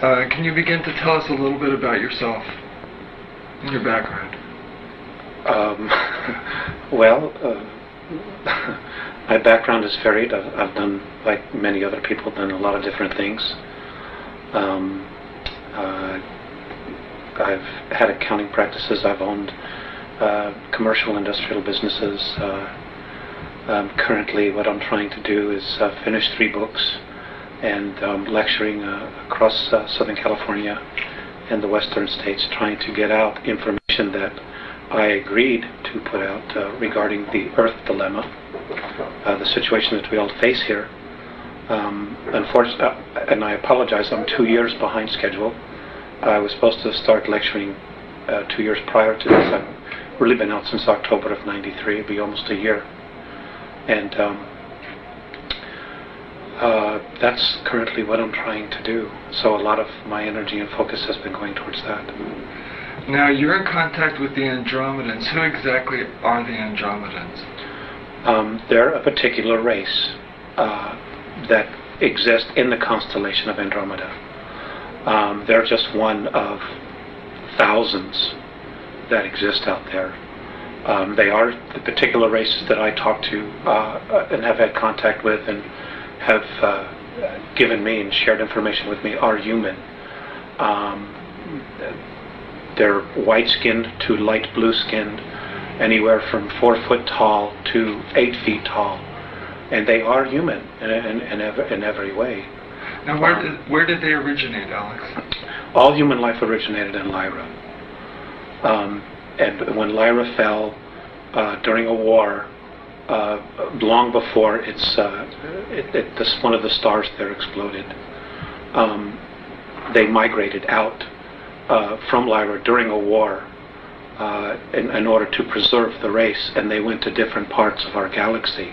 Can you begin to tell us a little bit about yourself and your background? Well, my background is varied. I've done, like many other people, done a lot of different things. I've had accounting practices. I've owned commercial industrial businesses. Currently, what I'm trying to do is finish 3 books and lecturing across Southern California and the western states, trying to get out information that I agreed to put out regarding the Earth dilemma, the situation that we all face here. Unfortunately, and I apologize, I'm 2 years behind schedule. I was supposed to start lecturing 2 years prior to this. I've really been out since October of '93. It'll be almost a year. And that's currently what I'm trying to do. So a lot of my energy and focus has been going towards that. Now, you're in contact with the Andromedans. Who exactly are the Andromedans? They're a particular race that exists in the constellation of Andromeda. They're just one of thousands that exist out there. They are the particular races that I talk to and have had contact with and have given me and shared information with me are human. They're white-skinned to light blue-skinned, anywhere from 4 foot tall to 8 feet tall, and they are human in every way. Now, where did they originate, Alex? All human life originated in Lyra. And when Lyra fell during a war, long before one of the stars there exploded, they migrated out from Lyra during a war in order to preserve the race, and they went to different parts of our galaxy.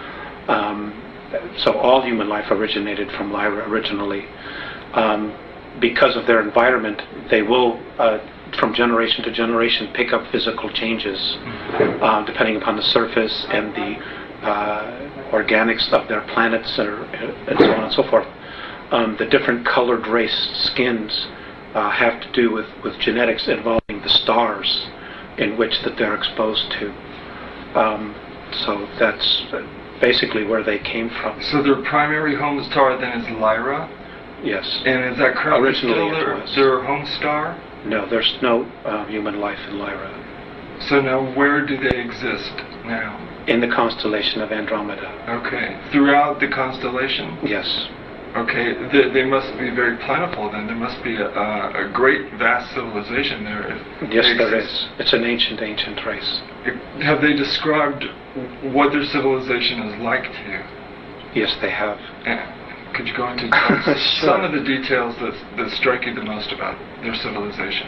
So all human life originated from Lyra originally. Because of their environment, they will, from generation to generation, pick up physical changes depending upon the surface and the organics of their planets and so on and so forth. The different colored race skins have to do with genetics involving the stars in which that they're exposed to. So that's basically where they came from. So their primary home star then is Lyra? Yes. And is that currently originally still their home star? No, there's no human life in Lyra. So now where do they exist now? In the constellation of Andromeda. Okay. Throughout the constellation? Yes. Okay. They must be very plentiful then. There must be a great, vast civilization there. Yes, there is. It's an ancient race. Have they described what their civilization is like to you? Yes, they have. Could you go into Sure. some of the details that strike you the most about their civilization?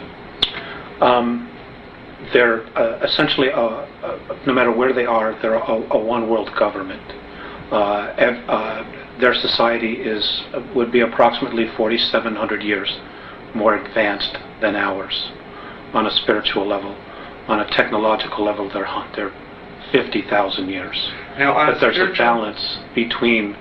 They're essentially, no matter where they are, they're a one-world government. Their society would be approximately 4,700 years more advanced than ours on a spiritual level. On a technological level, they're 50,000 years. Now, but there's a balance between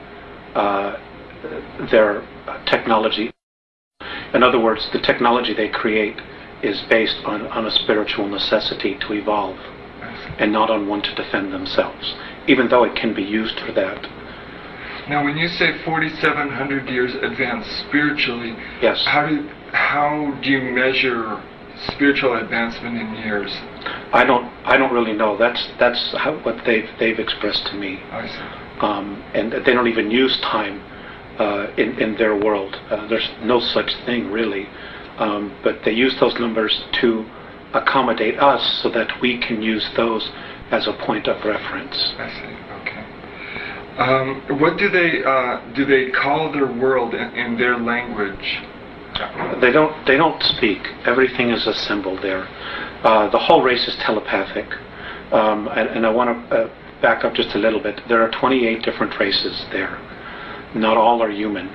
their technology. In other words, the technology they create is based on a spiritual necessity to evolve and not on one to defend themselves, even though it can be used for that. Now, when you say 4,700 years advanced spiritually, yes. How do you measure spiritual advancement in years? I don't really know. That's what they've expressed to me. I see. And they don't even use time in their world. There's no such thing really. But they use those numbers to accommodate us so that we can use those as a point of reference. I see. Okay. What do they call their world in their language? They don't speak. Everything is a symbol there. The whole race is telepathic. And I want to back up just a little bit. There are 28 different races there. Not all are human.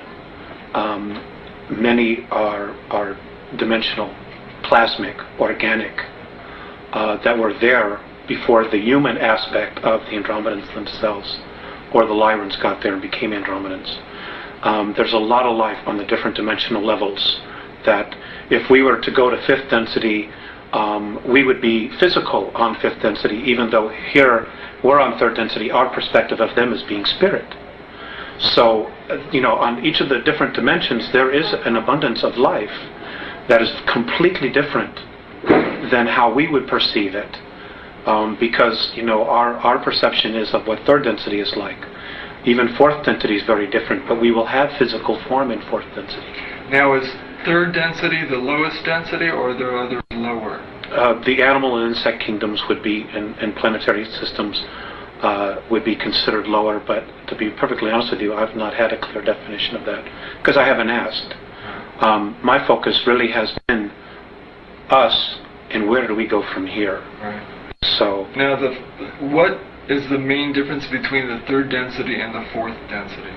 Many are dimensional, plasmic, organic, that were there before the human aspect of the Andromedans themselves, or the Lyrans got there and became Andromedans. There's a lot of life on the different dimensional levels that if we were to go to fifth density, we would be physical on fifth density, even though here we're on third density. Our perspective of them is being spirit. So, on each of the different dimensions, there is an abundance of life that is completely different than how we would perceive it, because our perception is of what third density is like. Even fourth density is very different, but we will have physical form in fourth density. Now, is third density the lowest density, or are there others lower? The animal and insect kingdoms would be, and planetary systems would be considered lower, but to be perfectly honest with you, I've not had a clear definition of that, because I haven't asked. My focus really has been us, and where do we go from here? Right. So now, what is the main difference between the third density and the fourth density?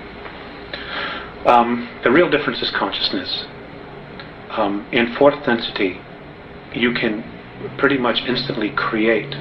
The real difference is consciousness. In fourth density, you can pretty much instantly create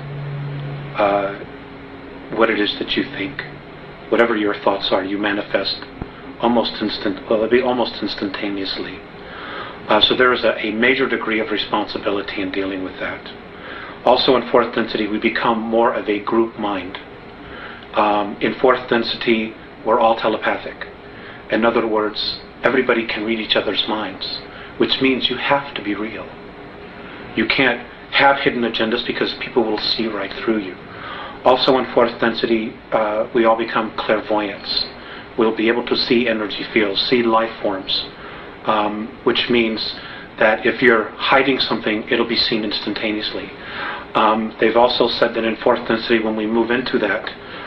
what it is that you think. Whatever your thoughts are, you manifest almost instantaneously. So there is a major degree of responsibility in dealing with that. Also in fourth density, we become more of a group mind. In fourth density, we're all telepathic. In other words, everybody can read each other's minds, which means you have to be real. You can't have hidden agendas because people will see right through you. Also in fourth density, we all become clairvoyants. We'll be able to see energy fields, see life forms, which means that if you're hiding something, it'll be seen instantaneously. They've also said that in fourth density, when we move into that,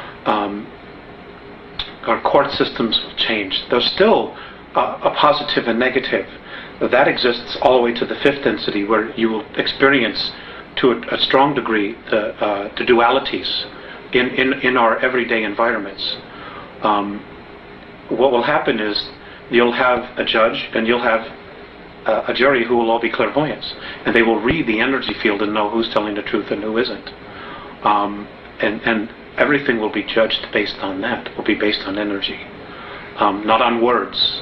our court systems will change. There's still a positive and negative. That exists all the way to the fifth density, where you will experience to a strong degree the dualities in our everyday environments. What will happen is you'll have a judge and you'll have a jury who will all be clairvoyants, and they will read the energy field and know who's telling the truth and who isn't. And everything will be judged based on that. Will be based on energy, not on words.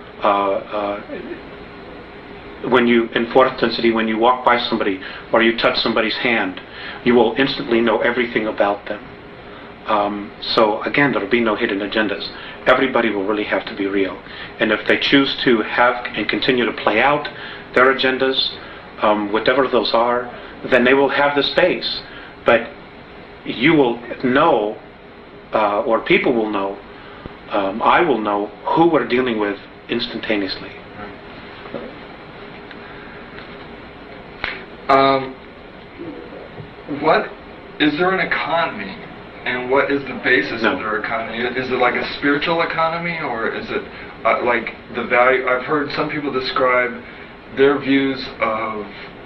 When you, in fourth density, when you walk by somebody or you touch somebody's hand, you will instantly know everything about them. So again, there will be no hidden agendas. Everybody will really have to be real. And if they choose to have and continue to play out their agendas, whatever those are, then they will have the space. But you will know, or people will know, I will know who we're dealing with instantaneously. What is there an economy, and what is the basis of their economy? Is it like a spiritual economy, or is it like the value? I've heard some people describe their views of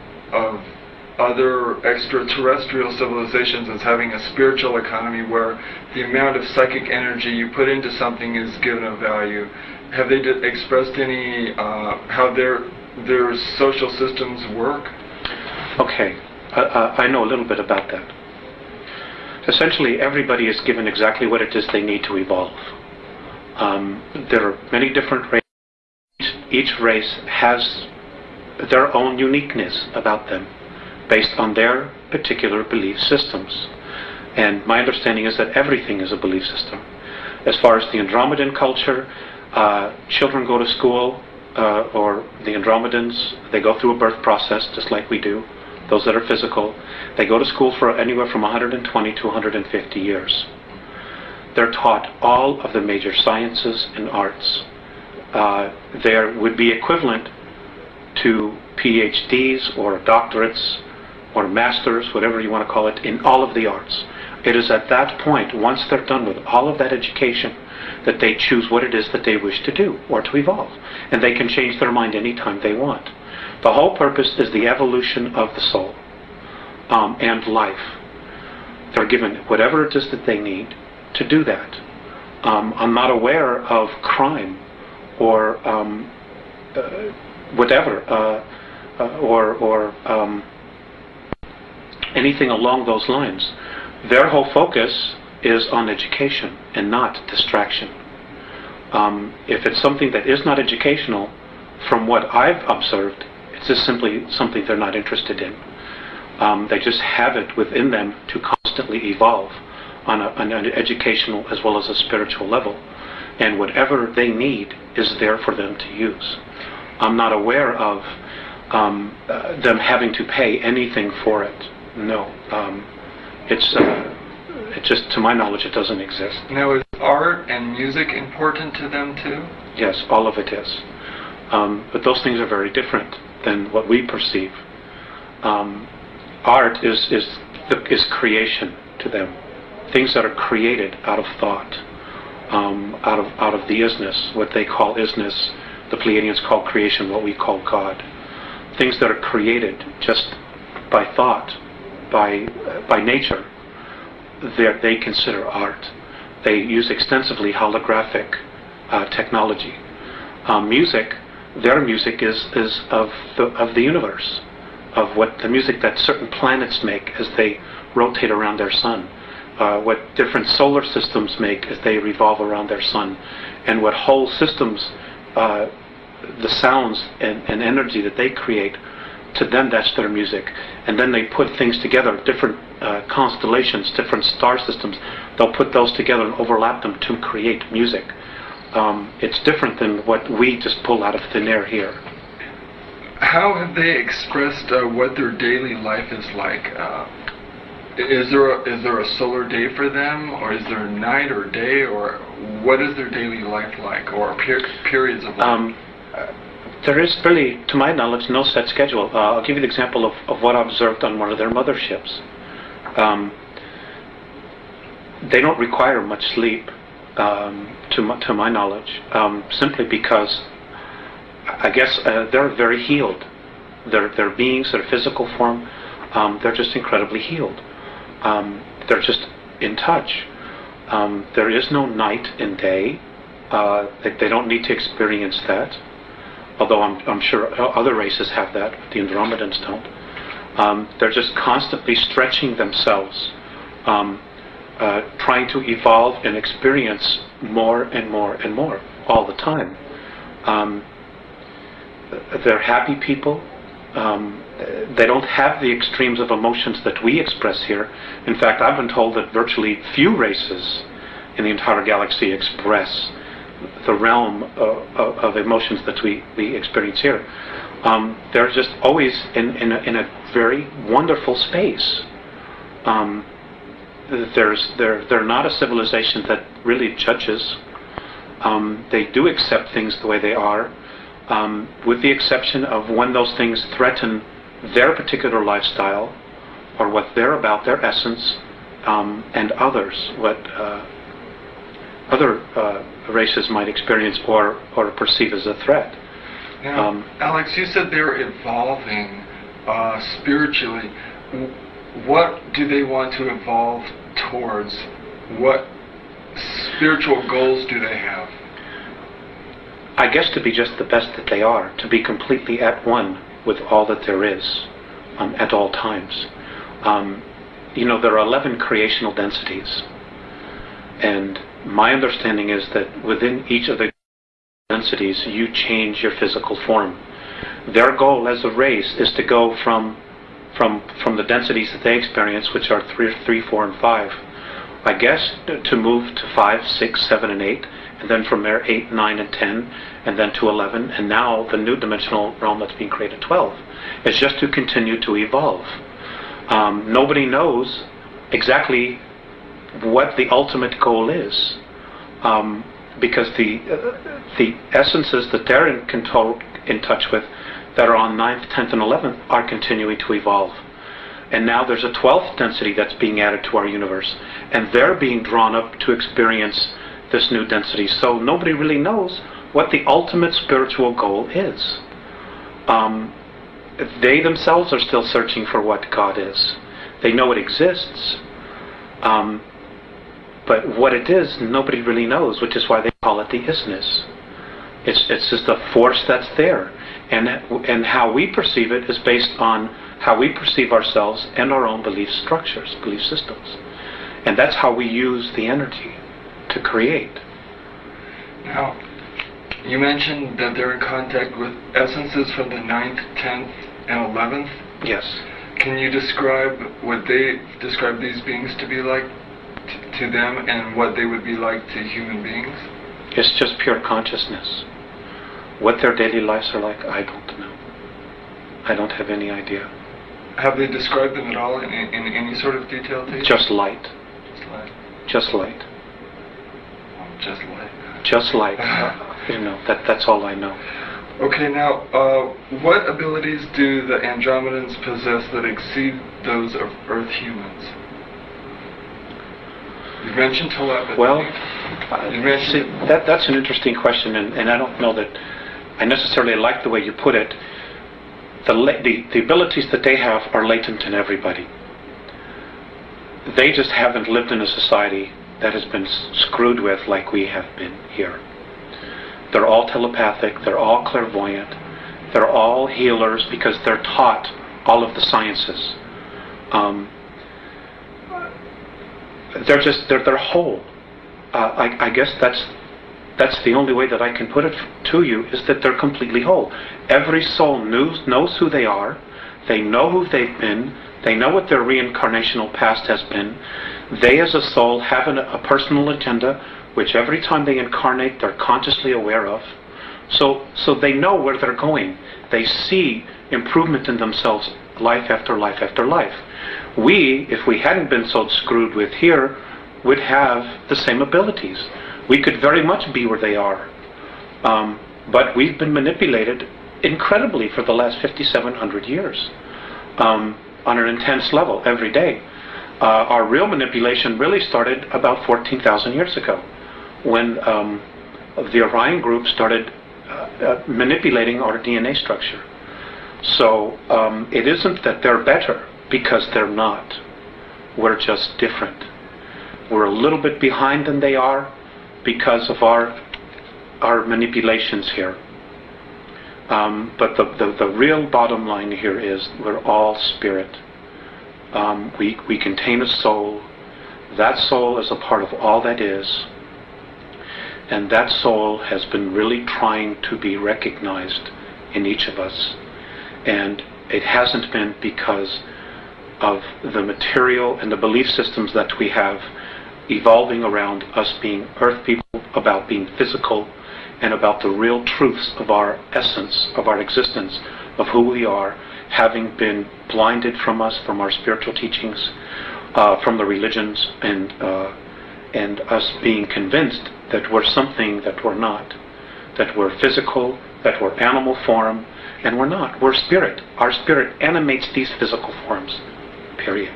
other extraterrestrial civilizations as having a spiritual economy, where the amount of psychic energy you put into something is given a value. Have they expressed any how their social systems work? Okay, I know a little bit about that. Essentially, everybody is given exactly what it is they need to evolve. There are many different races. Each race has their own uniqueness about them, based on their particular belief systems. And my understanding is that everything is a belief system. As far as the Andromedan culture, children go to school, or the Andromedans, they go through a birth process just like we do. Those that are physical, they go to school for anywhere from 120 to 150 years. They're taught all of the major sciences and arts. There would be equivalent to PhDs or doctorates or masters, whatever you want to call it, in all of the arts. It is at that point, once they're done with all of that education, that they choose what it is that they wish to do or to evolve. And they can change their mind anytime they want. The whole purpose is the evolution of the soul and life. They're given whatever it is that they need to do that. I'm not aware of crime or whatever, or anything along those lines. Their whole focus is on education and not distraction. If it's something that is not educational, from what I've observed, it's just simply something they're not interested in. They just have it within them to constantly evolve on an educational as well as a spiritual level. And whatever they need is there for them to use. I'm not aware of them having to pay anything for it. No. It's just, to my knowledge, it doesn't exist. Now, is art and music important to them too? Yes, all of it is. But those things are very different than what we perceive. Art is creation to them. Things that are created out of thought, out of the isness, what they call isness. The Pleiadians call creation, what we call God. Things that are created just by thought, by nature, they consider art. They use extensively holographic technology. Music, their music is of the universe, of what the music that certain planets make as they rotate around their sun, what different solar systems make as they revolve around their sun, and what whole systems, the sounds and energy that they create. To them, that's their music. And then they put things together, different constellations, different star systems. They'll put those together and overlap them to create music. It's different than what we just pull out of thin air here. How have they expressed what their daily life is like? Is there a solar day for them, or is there a night or day, or what is their daily life like, or periods of life? There is really, to my knowledge, no set schedule. I'll give you the example of what I observed on one of their motherships. They don't require much sleep, to my knowledge, simply because I guess they're very healed. Their beings, their physical form, they're just incredibly healed. They're just in touch. There is no night and day. They don't need to experience that. Although I'm sure other races have that, but the Andromedans don't. They're just constantly stretching themselves, trying to evolve and experience more and more and more all the time. They're happy people. They don't have the extremes of emotions that we express here. In fact, I've been told that virtually few races in the entire galaxy express the realm of emotions that we experience here. They're just always in a very wonderful space. They're not a civilization that really judges. They do accept things the way they are, with the exception of when those things threaten their particular lifestyle or what they're about, their essence, and others, what other races might experience or perceive as a threat. Now, Alex, you said they're evolving spiritually. What do they want to evolve towards? What spiritual goals do they have? I guess to be just the best that they are, to be completely at one with all that there is at all times. There are 11 creational densities, and my understanding is that within each of the densities you change your physical form. Their goal as a race is to go from the densities that they experience, which are 3, 4, and 5, I guess, to move to 5, 6, 7, and 8, and then from there 8, 9, and 10, and then to 11, and now the new dimensional realm that's being created, 12. It's just to continue to evolve. Nobody knows exactly what the ultimate goal is, because the essences that they're in touch with, that are on 9th, 10th, and 11th, are continuing to evolve. And now there's a 12th density that's being added to our universe, and they're being drawn up to experience this new density. So nobody really knows what the ultimate spiritual goal is. They themselves are still searching for what God is. They know it exists, but what it is, nobody really knows, which is why they call it the isness. It's just a force that's there. And how we perceive it is based on how we perceive ourselves and our own belief structures, belief systems. And that's how we use the energy to create. Now, You mentioned that they're in contact with essences from the 9th, 10th, and 11th. Yes. Can you describe what they describe these beings to be like to them, and what they would be like to human beings? It's just pure consciousness. What their daily lives are like, I don't know. I don't have any idea. Have they described them at all in any sort of detail to you? Just light. Just light. Just light. Oh, just light. Just light. That's all I know. Okay, now, what abilities do the Andromedans possess that exceed those of Earth humans? You mentioned telepathy. Well, mentioned that's an interesting question, and I don't know that I necessarily like the way you put it. The abilities that they have are latent in everybody. They just haven't lived in a society that has been screwed with like we have been here. They're all telepathic, they're all clairvoyant, they're all healers because they're taught all of the sciences. They're whole. I guess that's the only way that I can put it to you, is that they're completely whole. Every soul knows who they are, they know who they've been, they know what their reincarnational past has been. They as a soul have a personal agenda, which every time they incarnate they're consciously aware of. So they know where they're going. They see improvement in themselves life after life after life. We, if we hadn't been so screwed with here, would have the same abilities. We could very much be where they are. But we've been manipulated incredibly for the last 5,700 years on an intense level every day. Our real manipulation really started about 14,000 years ago, when the Orion group started manipulating our DNA structure. So it isn't that they're better, because they're not. We're just different. We're a little bit behind than they are because of our manipulations here. But the real bottom line here is we're all spirit. We contain a soul. That soul is a part of all that is. And that soul has been really trying to be recognized in each of us. And it hasn't been because of the material and the belief systems that we have evolving around us being earth people, about being physical, and about the real truths of our essence, of our existence, of who we are, having been blinded from us, from our spiritual teachings, from the religions, and us being convinced that we're something that we're not, that we're physical, that we're animal form, and we're not. We're spirit. Our spirit animates these physical forms, period.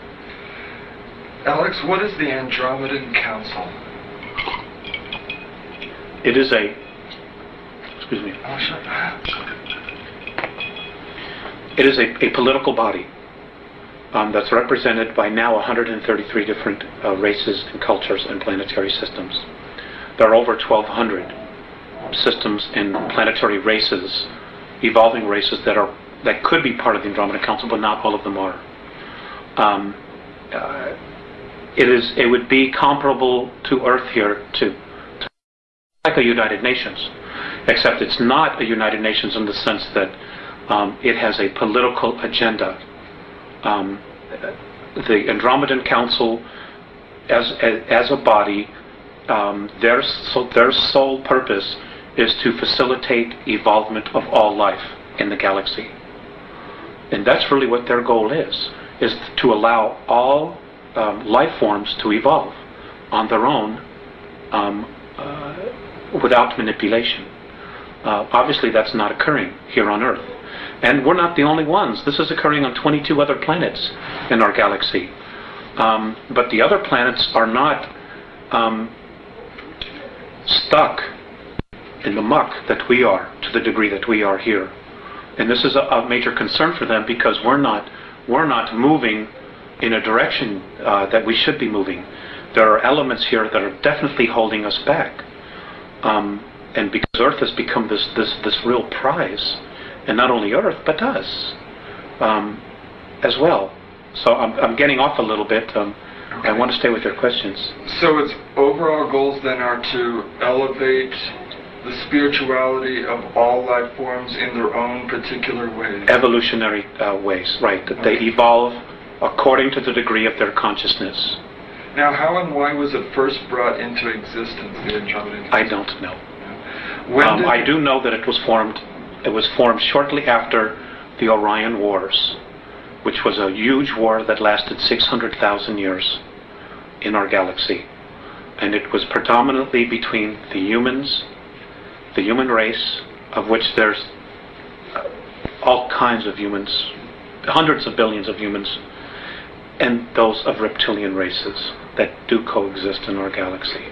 Alex, what is the Andromedan Council? It is a... Excuse me. Oh, sure. It is a political body that's represented by now 133 different races and cultures and planetary systems. There are over 1,200 systems and planetary races, evolving races that could be part of the Andromedan Council, but not all of them are. It would be comparable to Earth here to like a United Nations, except it's not a United Nations in the sense that it has a political agenda. The Andromedan Council, as a body, their sole purpose is to facilitate evolvement of all life in the galaxy. And that's really what their goal is to allow all life forms to evolve on their own without manipulation. Obviously that's not occurring here on Earth. And we're not the only ones. This is occurring on 22 other planets in our galaxy. But the other planets are not stuck in the muck that we are, to the degree that we are here. And this is a major concern for them, because we're not moving in a direction that we should be moving. There are elements here that are definitely holding us back. And because Earth has become this real prize, and not only Earth, but us as well. So I'm getting off a little bit. Okay. I want to stay with your questions. So its overall goals then are to elevate the spirituality of all life forms in their own particular ways? Evolutionary ways, right. That they evolve according to the degree of their consciousness. Now, how and why was it first brought into existence, the Andromedan? I don't know. I do know that it was formed. It was formed shortly after the Orion Wars, which was a huge war that lasted 600,000 years in our galaxy. And it was predominantly between the humans, the human race, of which there's all kinds of humans, hundreds of billions of humans, and those of reptilian races that do coexist in our galaxy.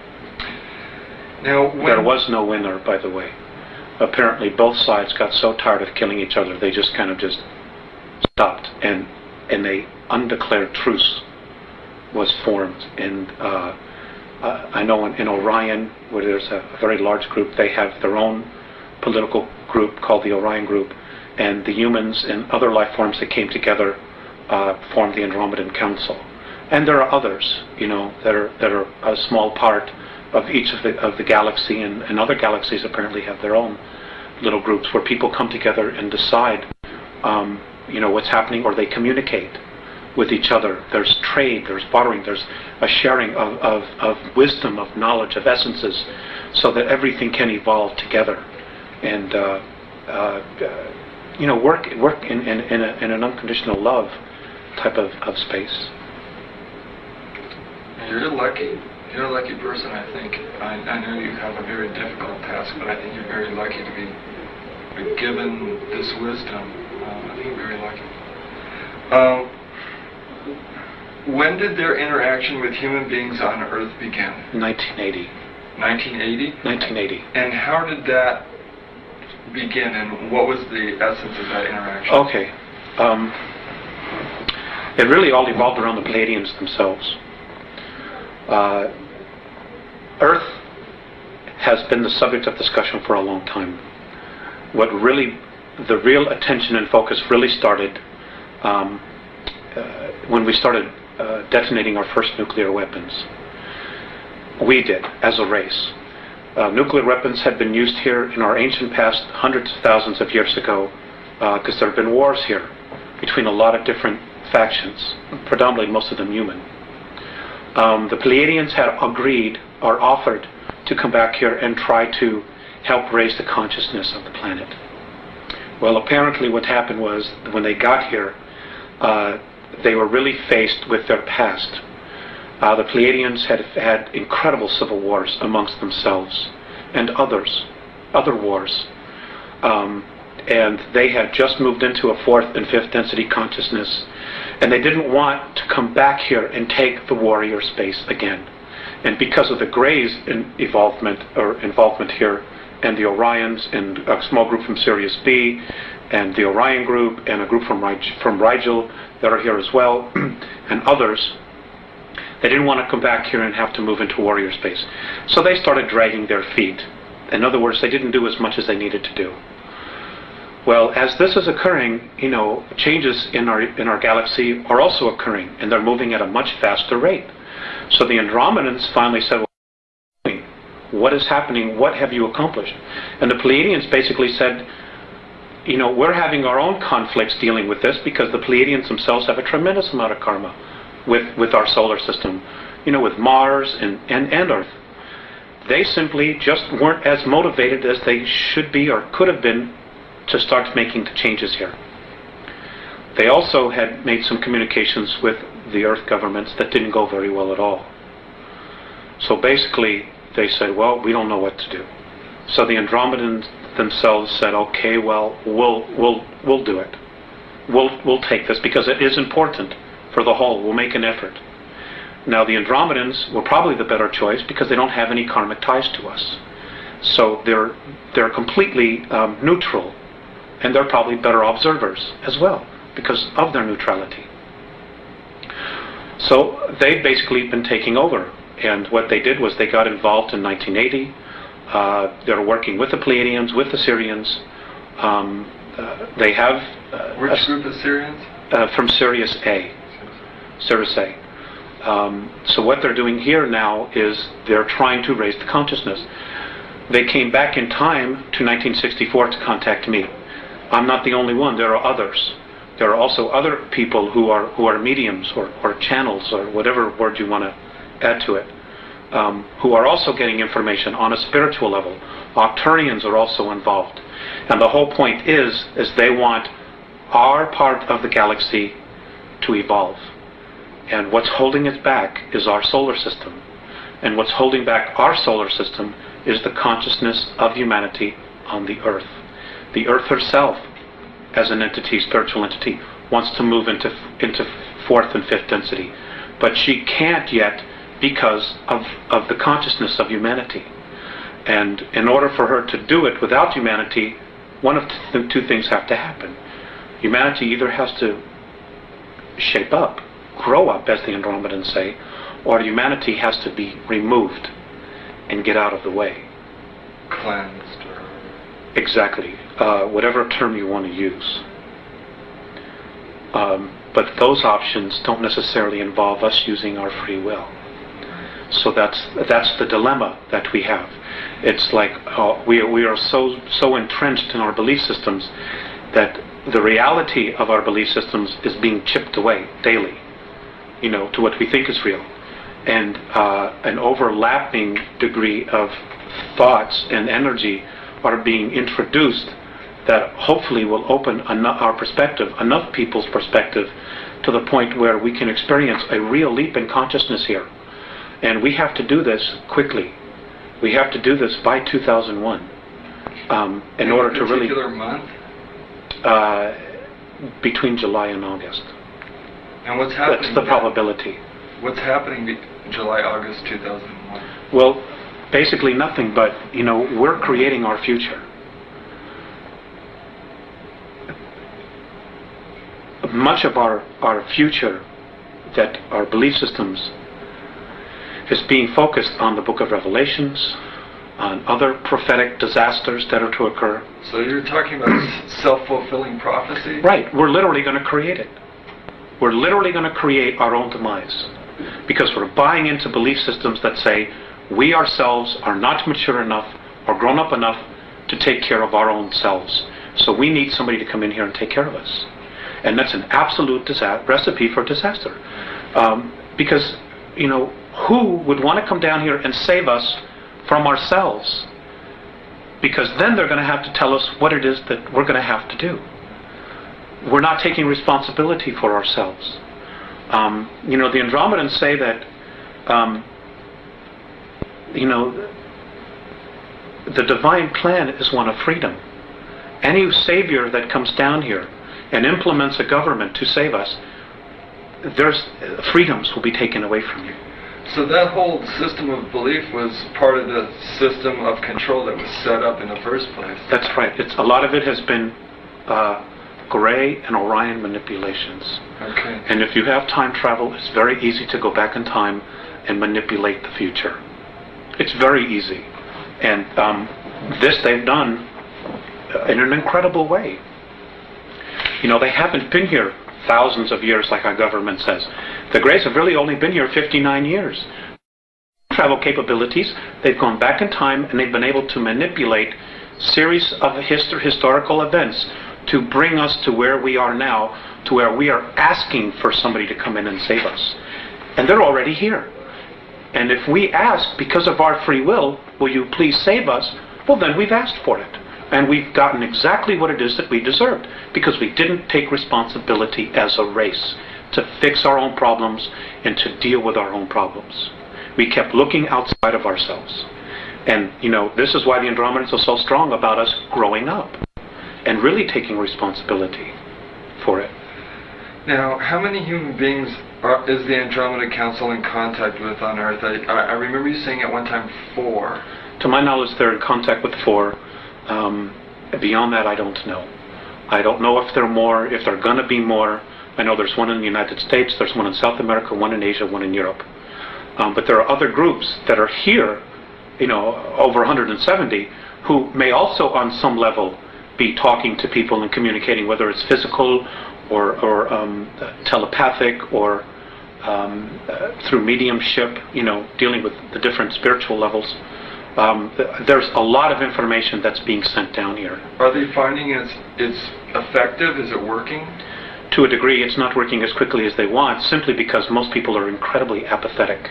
Now, there was no winner, by the way. Apparently both sides got so tired of killing each other, they just kind of just stopped, and a undeclared truce was formed. And I know in Orion, where there's a very large group, they have their own political group called the Orion Group, and the humans and other life forms that came together formed the Andromedan Council. And there are others, that are a small part of each of the galaxy, and other galaxies apparently have their own little groups where people come together and decide, what's happening, or they communicate with each other. There's trade, there's bartering, there's a sharing of wisdom, of knowledge, of essences, so that everything can evolve together and work in an unconditional love type of space. You're lucky. You're a lucky person, I think. I know you have a very difficult task, but I think you're very lucky to be given this wisdom. I think you're very lucky. When did their interaction with human beings on Earth begin? 1980. 1980? 1980. And how did that begin, and what was the essence of that interaction? Okay. It really all evolved around the Pleiadians themselves. Earth has been the subject of discussion for a long time. The real attention and focus really started when we started detonating our first nuclear weapons. We did, as a race. Nuclear weapons had been used here in our ancient past hundreds of thousands of years ago, because there have been wars here between a lot of different factions, predominantly most of them human. The Pleiadians had agreed or offered to come back here and try to help raise the consciousness of the planet. Well, apparently what happened was, when they got here, they were really faced with their past. The Pleiadians had had incredible civil wars amongst themselves and other wars. And they had just moved into a fourth and fifth density consciousness, and they didn't want to come back here and take the warrior space again. And because of the Greys' involvement here, and the Orions, and a small group from Sirius B, and the Orion group, and a group from Rigel that are here as well, and others, they didn't want to come back here and have to move into warrior space. So they started dragging their feet. In other words, they didn't do as much as they needed to do. Well, as this is occurring, changes in our galaxy are also occurring, and they're moving at a much faster rate. So the Andromedans finally said, what is happening? What have you accomplished? And the Pleiadians basically said, we're having our own conflicts dealing with this, because the Pleiadians themselves have a tremendous amount of karma with our solar system, with Mars and Earth. They simply just weren't as motivated as they should be or could have been to start making the changes here. They also had made some communications with the Earth governments that didn't go very well at all. So basically, they said, well, we don't know what to do. So the Andromedans themselves said, okay, well, we'll do it. We'll take this, because it is important for the whole. We'll make an effort. Now, the Andromedans were probably the better choice, because they don't have any karmic ties to us. So they're completely neutral, and they're probably better observers as well, because of their neutrality. So they've basically been taking over. And what they did was they got involved in 1980. They're working with the Pleiadians, with the Sirians. They have... Which group of Sirians? From Sirius A. Sirius A. So what they're doing here now is they're trying to raise the consciousness. They came back in time to 1964 to contact me. I'm not the only one. There are others. There are also other people who are mediums or channels or whatever word you want to add to it, who are also getting information on a spiritual level. Octurians are also involved. And the whole point is they want our part of the galaxy to evolve. And what's holding it back is our solar system. And what's holding back our solar system is the consciousness of humanity on the Earth. The Earth herself, as an entity, spiritual entity, wants to move into fourth and fifth density. But she can't yet because of the consciousness of humanity. And in order for her to do it without humanity, one of the two things have to happen. Humanity either has to shape up, grow up, as the Andromedans say, or humanity has to be removed and get out of the way. Cleansed. Exactly. Whatever term you want to use. But those options don't necessarily involve us using our free will. So that's the dilemma that we have. It's like we are so entrenched in our belief systems that the reality of our belief systems is being chipped away daily, to what we think is real. And an overlapping degree of thoughts and energy are being introduced that hopefully will open our perspective, enough people's perspective, to the point where we can experience a real leap in consciousness here. And we have to do this quickly. We have to do this by 2001 in order to really... particular month? Between July and August. And what's happening? That's the probability. What's happening July, August 2001? Well, basically nothing, but we're creating our future. Much of our future, that our belief systems, is being focused on the Book of Revelations, on other prophetic disasters that are to occur. So you're talking about self-fulfilling prophecy? Right. We're literally going to create it. We're literally going to create our own demise, because we're buying into belief systems that say we ourselves are not mature enough or grown up enough to take care of our own selves. So we need somebody to come in here and take care of us. And that's an absolute recipe for disaster. Because, who would want to come down here and save us from ourselves? Because then they're going to have to tell us what it is that we're going to have to do. We're not taking responsibility for ourselves. The Andromedans say that, the divine plan is one of freedom. Any savior that comes down here and implements a government to save us, there's freedoms will be taken away from you. So that whole system of belief was part of the system of control that was set up in the first place. That's right. A lot of it has been Gray and Orion manipulations. Okay. And if you have time travel, it's very easy to go back in time and manipulate the future. It's very easy. And this they've done in an incredible way. They haven't been here thousands of years like our government says. The Greys have really only been here 59 years. Travel capabilities, they've gone back in time and they've been able to manipulate series of historical events to bring us to where we are now, to where we are asking for somebody to come in and save us. And they're already here. And if we ask, because of our free will, will you please save us? Well, then we've asked for it. And we've gotten exactly what it is that we deserved, because we didn't take responsibility as a race to fix our own problems and to deal with our own problems. We kept looking outside of ourselves. And, this is why the Andromedans are so strong about us growing up and really taking responsibility for it. Now, how many human beings is the Andromeda Council in contact with on Earth? I remember you saying at one time 4. To my knowledge, they're in contact with 4. Beyond that, I don't know. I don't know if there are more, if there are going to be more. I know there's one in the United States, there's one in South America, one in Asia, one in Europe. But there are other groups that are here, over 170, who may also on some level be talking to people and communicating, whether it's physical or telepathic or through mediumship, dealing with the different spiritual levels. There's a lot of information that's being sent down here. Are they finding it's effective? Is it working? To a degree, it's not working as quickly as they want, simply because most people are incredibly apathetic.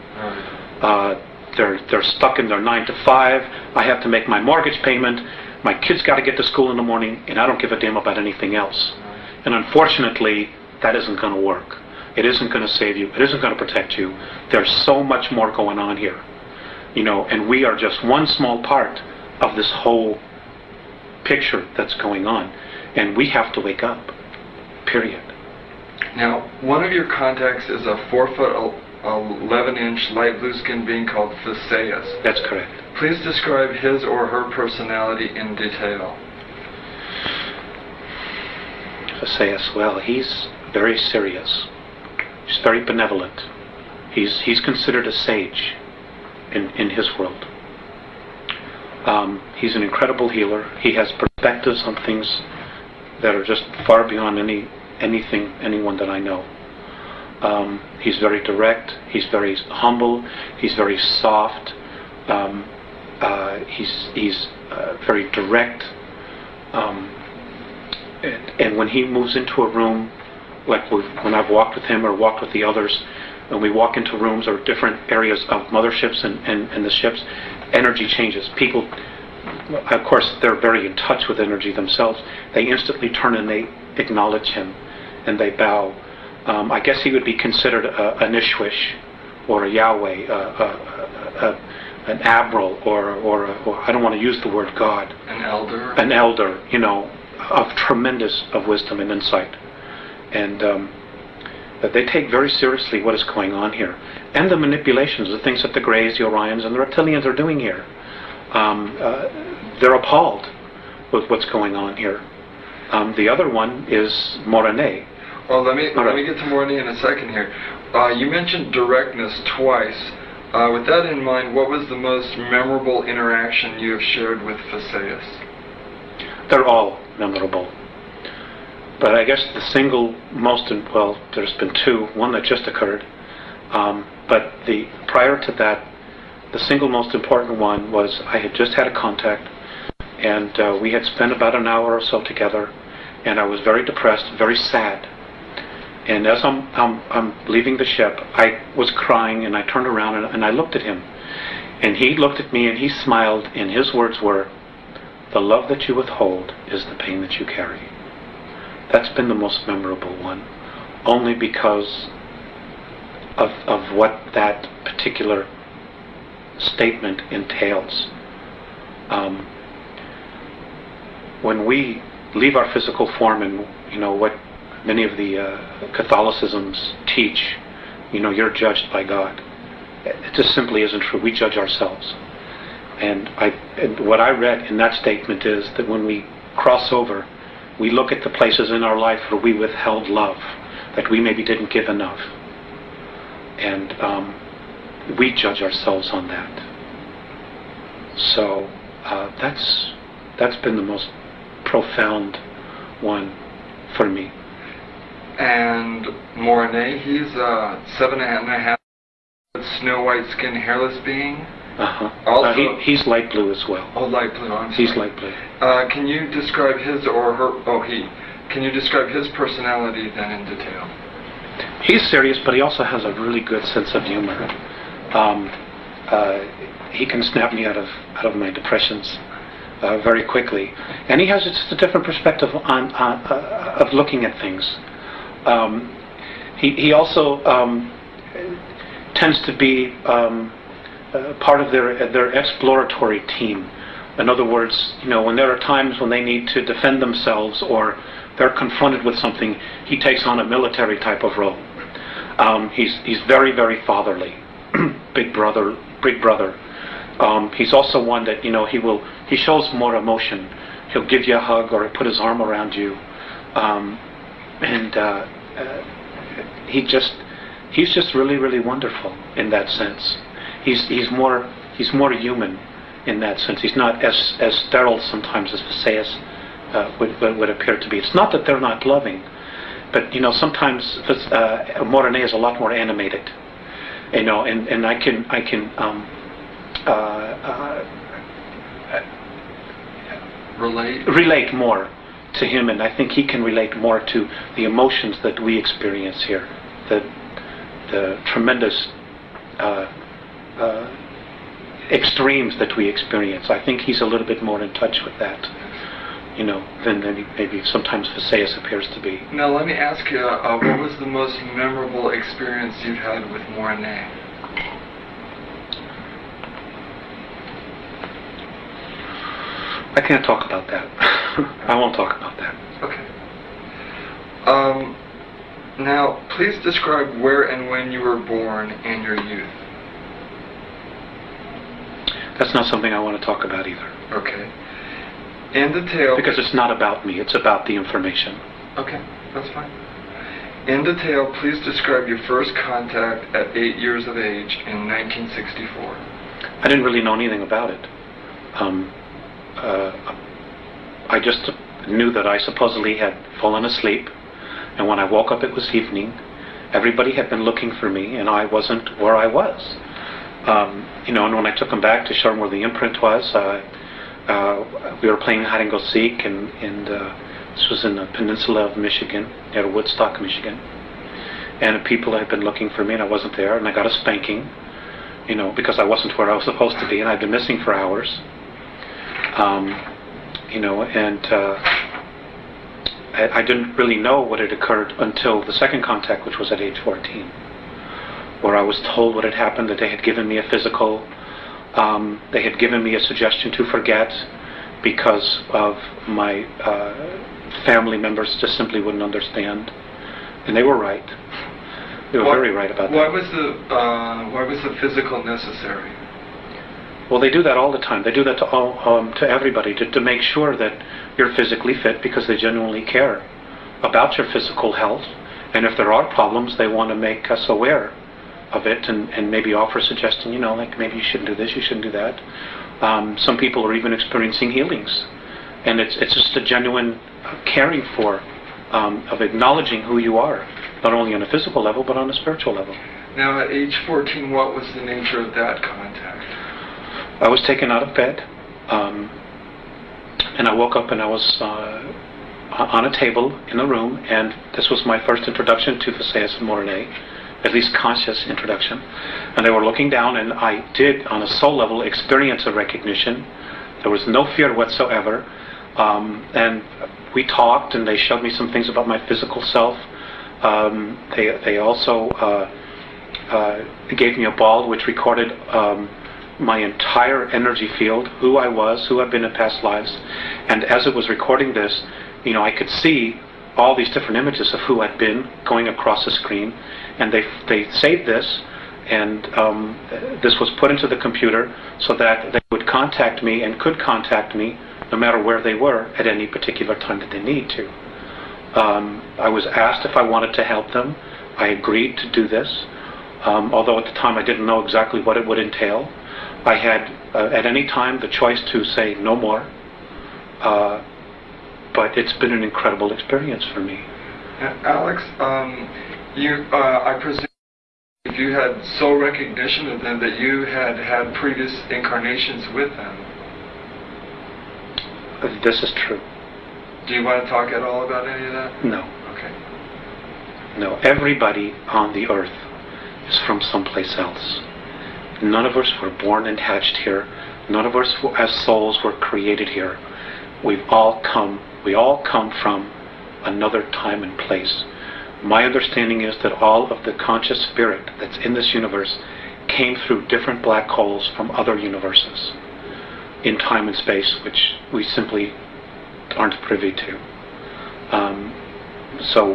They're stuck in their 9 to 5. I have to make my mortgage payment. My kids got to get to school in the morning, and I don't give a damn about anything else. And unfortunately, that isn't going to work. It isn't going to save you. It isn't going to protect you. There's so much more going on here, and we are just one small part of this whole picture that's going on, and we have to wake up. Period. Now, one of your contacts is a 4'11" light blue skinned being called Theseus. That's correct. Please describe his or her personality in detail. Theseus, well, he's very serious. He's very benevolent. He's considered a sage in his world. He's an incredible healer. He has perspectives on things that are just far beyond anyone that I know. He's very direct. He's very humble. He's very soft. He's very direct. And when he moves into a room, like when I've walked with him or walked with the others, and we walk into rooms or different areas of motherships and the ships, energy changes. People, of course, they're very in touch with energy themselves. They instantly turn and they acknowledge him, and they bow. I guess he would be considered an Ishwish, or a Yahweh, an Abral, or I don't want to use the word God. An elder. An elder, of tremendous of wisdom and insight, and that they take very seriously what is going on here, and the manipulations, the things that the Greys, the Orions, and the Reptilians are doing here. They're appalled with what's going on here. The other one is Morane. Well, let me get to Morane in a second here. You mentioned directness twice. With that in mind, what was the most memorable interaction you have shared with Theseus? They're all memorable. But I guess the single most, well, there's been two, one that just occurred. But prior to that, the single most important one was I had just had a contact, and we had spent about an hour or so together, and I was very depressed, very sad. And as I'm leaving the ship, I was crying, and I turned around and I looked at him. And he looked at me and he smiled, and his words were, "The love that you withhold is the pain that you carry." That's been the most memorable one, only because of what that particular statement entails. When we leave our physical form, and what many of the Catholicisms teach, you're judged by God. It just simply isn't true. We judge ourselves. And what I read in that statement is that when we cross over, we look at the places in our life where we withheld love, that we maybe didn't give enough. And we judge ourselves on that. So that's been the most profound one for me. And Morane, he's 7.5 snow white skinned hairless being. Also, he's light blue as well. Oh, light blue. I'm sorry. He's light blue. Can you describe his or her? Can you describe his personality then in detail? He's serious, but he also has a really good sense of humor. He can snap me out of my depressions very quickly, and he has just a different perspective of looking at things. He also tends to be part of their exploratory team. In other words, when there are times when they need to defend themselves or they're confronted with something, he takes on a military type of role. He's very, very fatherly, big brother. He's also one that he shows more emotion. He'll give you a hug or put his arm around you, he's just really, really wonderful in that sense. He's more human in that sense. He's not as sterile sometimes as Theseus would appear to be. It's not that they're not loving, but sometimes Morane is a lot more animated. And I can relate more to him, and I think he can relate more to the emotions that we experience here, the tremendous extremes that we experience. I think he's a little bit more in touch with that, than maybe sometimes Visayas appears to be. Now let me ask you, what was the most memorable experience you've had with Mornay? I can't talk about that. I won't talk about that. Okay. Now, please describe where and when you were born and your youth. That's not something I want to talk about either. Okay. In detail... Because it's not about me, it's about the information. Okay, that's fine. In detail, please describe your first contact at 8 years of age in 1964. I didn't really know anything about it. I just knew that I supposedly had fallen asleep, and when I woke up it was evening. Everybody had been looking for me, and I wasn't where I was. And when I took them back to show them where the imprint was, we were playing hide and go seek, and this was in the peninsula of Michigan, near Woodstock, Michigan. And people had been looking for me, and I wasn't there, and I got a spanking, because I wasn't where I was supposed to be, and I'd been missing for hours. I didn't really know what had occurred until the second contact, which was at age 14, where I was told what had happened, that they had given me a physical, they had given me a suggestion to forget because of my family members just simply wouldn't understand. And they were right. They were very right about that. Why was the physical necessary? Well, they do that all the time. They do that to everybody, to make sure that you're physically fit, because they genuinely care about your physical health. And if there are problems, they want to make us aware of it, and maybe offer a suggestion, like maybe you shouldn't do this, you shouldn't do that. Some people are even experiencing healings. And it's just a genuine caring for, of acknowledging who you are, not only on a physical level, but on a spiritual level. Now, at age 14, what was the nature of that contact? I was taken out of bed, and I woke up and I was on a table in a room, and this was my first introduction to Visayas and Mornay, at least conscious introduction. And they were looking down, and I did, on a soul level, experience a recognition. There was no fear whatsoever, and we talked, and they showed me some things about my physical self. They also gave me a ball which recorded my entire energy field, who I was, who I've been in past lives. And as it was recording this, I could see all these different images of who I'd been going across the screen. And they saved this, and this was put into the computer so that they would contact me and could contact me no matter where they were at any particular time that they need to. I was asked if I wanted to help them. I agreed to do this, although at the time I didn't know exactly what it would entail. I had at any time the choice to say no more, but it's been an incredible experience for me. Alex, I presume if you had soul recognition of them, that you had had previous incarnations with them. This is true. Do you want to talk at all about any of that? No. Okay. No, everybody on the earth is from someplace else. None of us were born and hatched here. None of us as souls were created here. We all come from another time and place. My understanding is that all of the conscious spirit that's in this universe came through different black holes from other universes in time and space, which we simply aren't privy to. So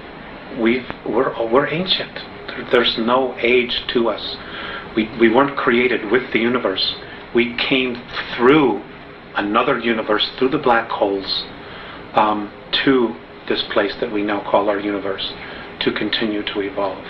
we're ancient. There's no age to us. We weren't created with the universe. We came through another universe, through the black holes, to this place that we now call our universe, to continue to evolve.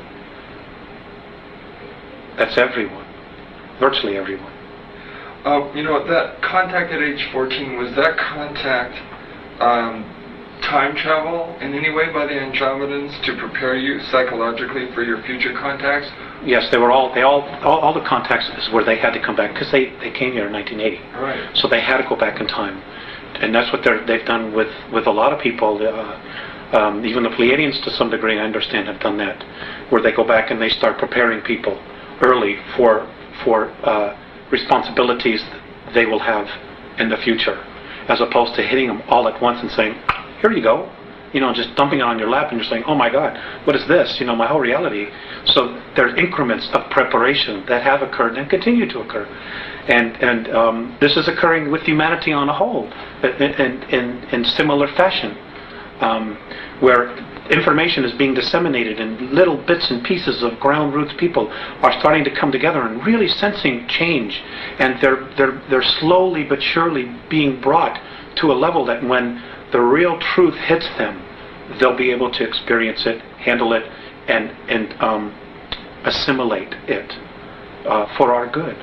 That's everyone. Virtually everyone. That contact at age 14, was that contact time travel in any way by the Andromedans to prepare you psychologically for your future contacts? Yes, they were all the contacts is where they had to come back, because they came here in 1980. Right. So they had to go back in time. and that's what they've done with a lot of people. Even the Pleiadians, to some degree, I understand, have done that, where they go back and they start preparing people early for responsibilities they will have in the future, as opposed to hitting them all at once and saying, "Here you go," just dumping it on your lap, and you're saying, "Oh my God, what is this? My whole reality." So there's increments of preparation that have occurred and continue to occur, and this is occurring with humanity on a whole, in similar fashion, where information is being disseminated in little bits and pieces of ground roots. People are starting to come together and really sensing change, and they're slowly but surely being brought to a level that when the real truth hits them, they'll be able to experience it, handle it, and assimilate it for our good,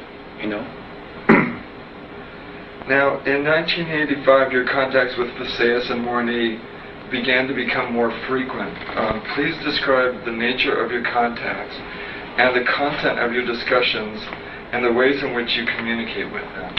Now, in 1985, your contacts with Visayas and Morni began to become more frequent. Please describe the nature of your contacts and the content of your discussions and the ways in which you communicate with them.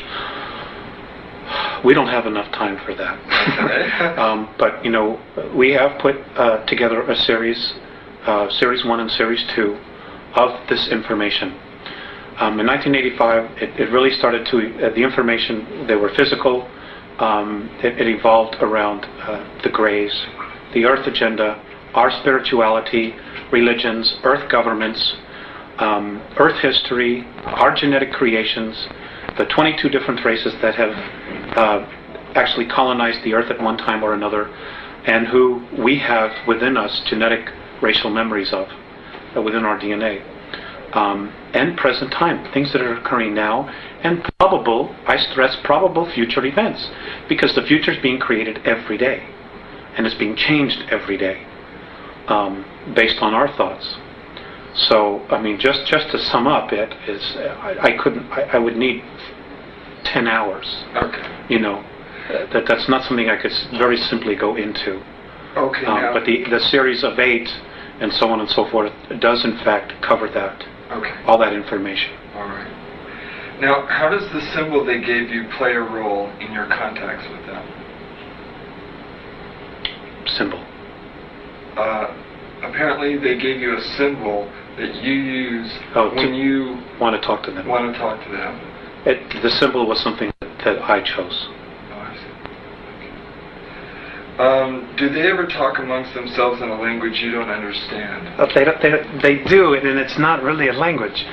We don't have enough time for that. Okay. But, we have put together a series 1 and Series 2 of this information. In 1985, it really started to, the information, they were physical. It evolved around the Greys, the Earth agenda, our spirituality, religions, Earth governments, Earth history, our genetic creations, the 22 different races that have actually colonized the Earth at one time or another, and who we have within us genetic racial memories of, within our DNA. And present time, things that are occurring now, and probable, I stress probable future events, because the future is being created every day, and it's being changed every day, based on our thoughts. So, just to sum up, it is I would need 10 hours. Okay. That's not something I could very simply go into. Okay. But the series of 8 and so on and so forth does in fact cover that. Okay. All that information. All right. Now, how does the symbol they gave you play a role in your contacts with them? Symbol. Apparently, they gave you a symbol that you use when you want to talk to them. Want to talk to them. The symbol was something that I chose. Oh, I see. Okay. Do they ever talk amongst themselves in a language you don't understand? They do, and it's not really a language.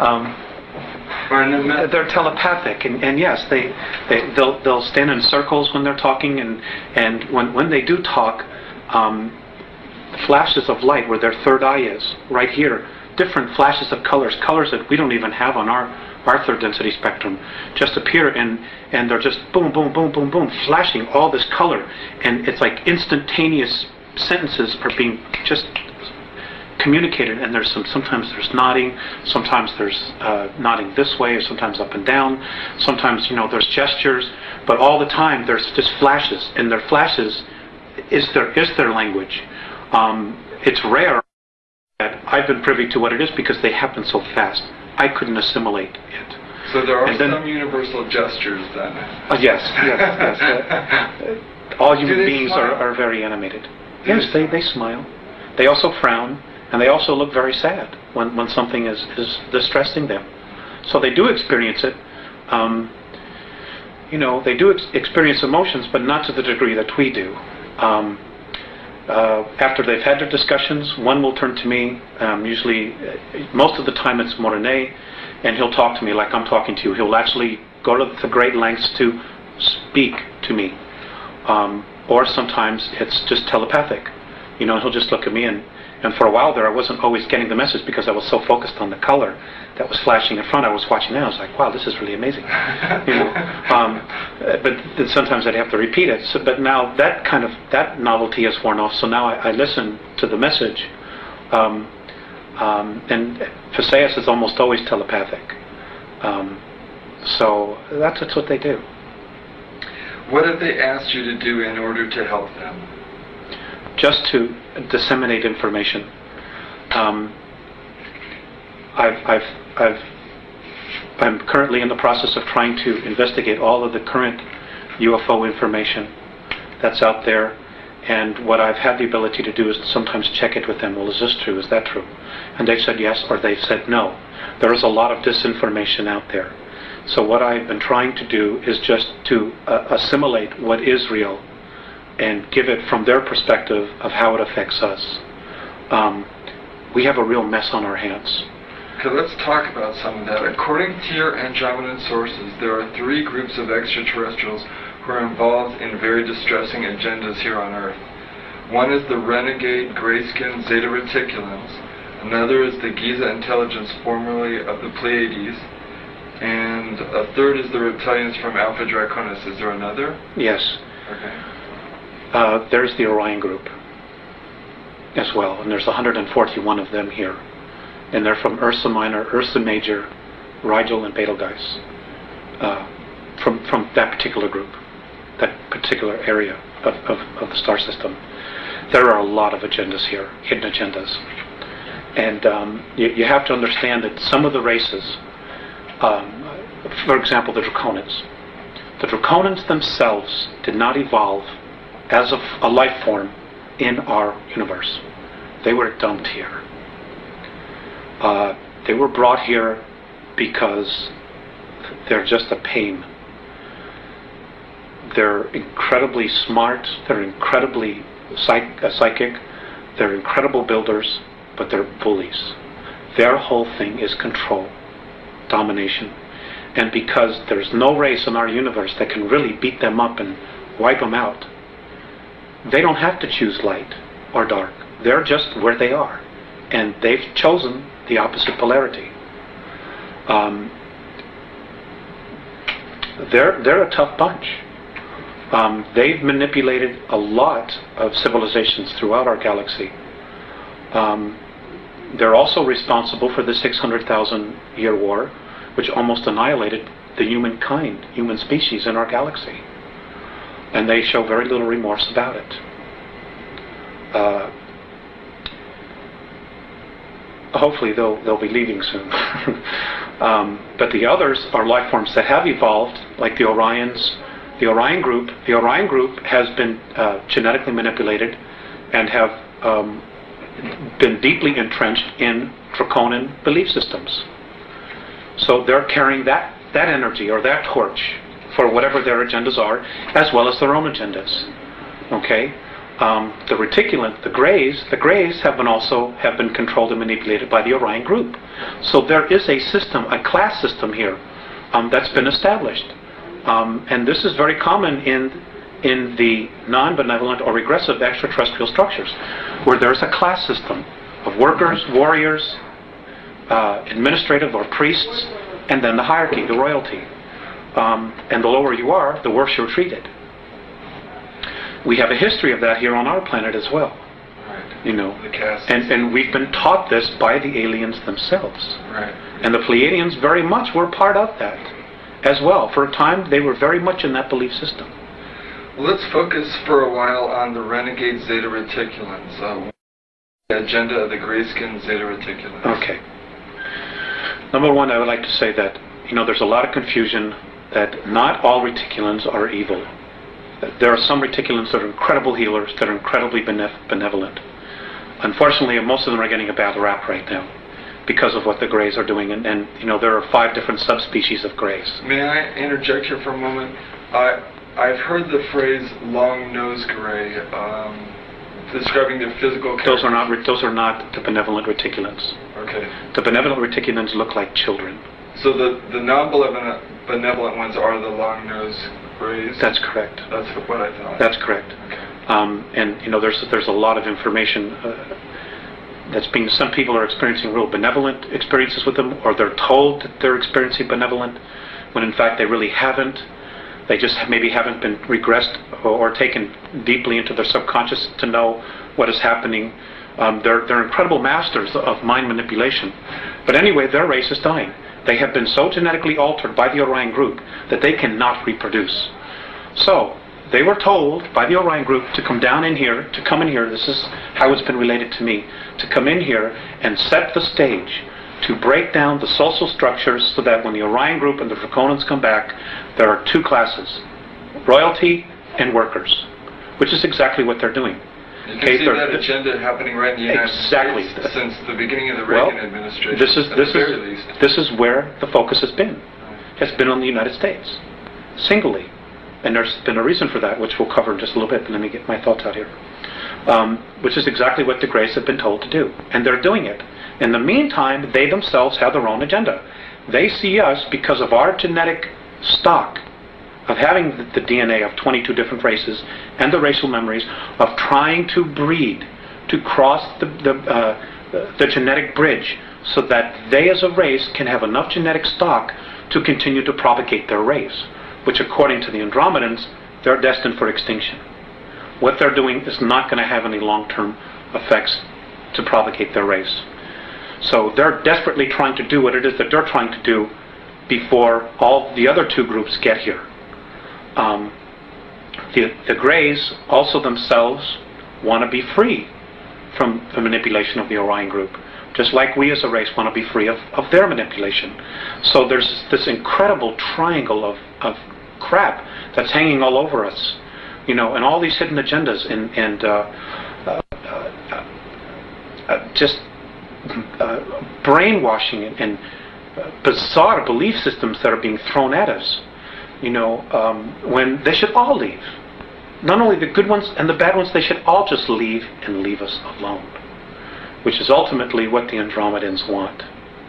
They're telepathic, and yes, they'll stand in circles when they're talking, and when they do talk, flashes of light where their third eye is, right here, different flashes of colors that we don't even have on our third density spectrum, just appear, and they're just boom, boom, boom, boom, boom, flashing all this color, and it's like instantaneous sentences are being just communicated, and sometimes there's nodding, sometimes there's nodding this way, or sometimes up and down, sometimes there's gestures, but all the time there's just flashes, and their flashes is their language. It's rare that I've been privy to what it is because they happen so fast. I couldn't assimilate it. So there are some universal gestures then. Yes. All human beings are very animated. Yes, they smile. They also frown, and they also look very sad when something is distressing them. So they do experience it. They do experience emotions, but not to the degree that we do. After they've had their discussions, one will turn to me. Usually, most of the time it's Morene, and he'll talk to me like I'm talking to you. He'll actually go to the great lengths to speak to me. Or sometimes it's just telepathic. He'll just look at me, and for a while there I wasn't always getting the message because I was so focused on the color that was flashing in front. I was watching that. I was like, wow, this is really amazing. But then sometimes I'd have to repeat it. So, but now that novelty has worn off. So now I listen to the message. And Visayas is almost always telepathic. So that's what they do. What have they asked you to do in order to help them? Just to disseminate information. I'm currently in the process of trying to investigate all of the current UFO information that's out there. And what I've had the ability to do is sometimes check it with them. Well, is this true? Is that true? And they've said yes, or they've said no. There is a lot of disinformation out there. So what I've been trying to do is just to assimilate what is real and give it from their perspective of how it affects us. We have a real mess on our hands. Okay, let's talk about some of that. According to your Andromedan sources, there are 3 groups of extraterrestrials who are involved in very distressing agendas here on Earth. One is the renegade gray-skinned Zeta Reticulans. Another is the Giza intelligence, formerly of the Pleiades. And a third is the reptilians from Alpha Draconis. Is there another? Yes. Okay. There's the Orion group as well, and there's 141 of them here. And they're from Ursa Minor, Ursa Major, Rigel, and Betelgeuse. From that particular group, that particular area of the star system. There are a lot of agendas here, hidden agendas. And you have to understand that some of the races, for example, the Draconians. The Draconians themselves did not evolve as a life form in our universe. They were dumped here. They were brought here because they're just a pain. They're incredibly smart, they're incredibly psychic, they're incredible builders, but they're bullies. Their whole thing is control, domination. And because there's no race in our universe that can really beat them up and wipe them out, they don't have to choose light or dark. They're just where they are. And they've chosen the opposite polarity. They're a tough bunch. They've manipulated a lot of civilizations throughout our galaxy. They're also responsible for the 600,000-year war, which almost annihilated the human species in our galaxy. And they show very little remorse about it. Hopefully they'll be leaving soon. But the others are life forms that have evolved, like the Orions. The Orion group has been genetically manipulated and have been deeply entrenched in draconian belief systems. So they're carrying that energy or that torch for whatever their agendas are, as well as their own agendas. Okay, the reticulant, the Greys have been controlled and manipulated by the Orion group. So there is a system, a class system here that's been established. And this is very common in the non-benevolent or regressive extraterrestrial structures, where there's a class system of workers, warriors, administrative or priests, and then the hierarchy, the royalty. And the lower you are, the worse you're treated. We have a history of that here on our planet as well. Right. You know, the caste. And we've been taught this by the aliens themselves. Right. And the Pleiadians very much were part of that as well. For a time, they were very much in that belief system. Well, let's focus for a while on the renegade Zeta Reticulans. The agenda of the gray-skinned Zeta Reticulans. Okay. Number one, I would like to say that, there's a lot of confusion that not all reticulans are evil. There are some reticulans that are incredible healers, that are incredibly benevolent. Unfortunately, most of them are getting a bad rap right now because of what the Greys are doing. And there are 5 different subspecies of Greys. May I interject here for a moment? I've heard the phrase long-nosed Grey describing their physical character. Those are not the benevolent reticulans. Okay. The benevolent reticulans look like children. So the non-benevolent ones are the long-nosed Greys? That's correct. That's what I thought. That's correct. Okay. And there's a lot of information that's being. Some people are experiencing real benevolent experiences with them, or they're told that they're experiencing benevolent, when in fact they really haven't. They just maybe haven't been regressed or taken deeply into their subconscious to know what is happening. They're incredible masters of mind manipulation. But anyway, their race is dying. They have been so genetically altered by the Orion group that they cannot reproduce. So they were told by the Orion group to come in here, this is how it's been related to me, to come in here and set the stage to break down the social structures so that when the Orion group and the Draconians come back, there are 2 classes. royalty and workers, which is exactly what they're doing. You can see that agenda happening right in the United States since the beginning of the Reagan administration. This is where the focus has been. It's been on the United States, singly. And there's been a reason for that, which we'll cover in just a little bit, but let me get my thoughts out here. Which is exactly what the Greys have been told to do. And they're doing it. In the meantime, they themselves have their own agenda. They see us, because of our genetic stock, of having the DNA of 22 different races and the racial memories, of trying to breed, to cross the genetic bridge, so that they as a race can have enough genetic stock to continue to propagate their race, which according to the Andromedans, they're destined for extinction. What they're doing is not going to have any long-term effects to propagate their race. So they're desperately trying to do what it is that they're trying to do before all the other two groups get here. The Greys also themselves want to be free from the manipulation of the Orion group, just like we as a race want to be free of their manipulation. So there's this incredible triangle of crap that's hanging all over us, you know, and all these hidden agendas and just brainwashing and bizarre belief systems that are being thrown at us, you know, when they should all leave. Not only the good ones and the bad ones, they should all just leave and leave us alone, which is ultimately what the Andromedans want.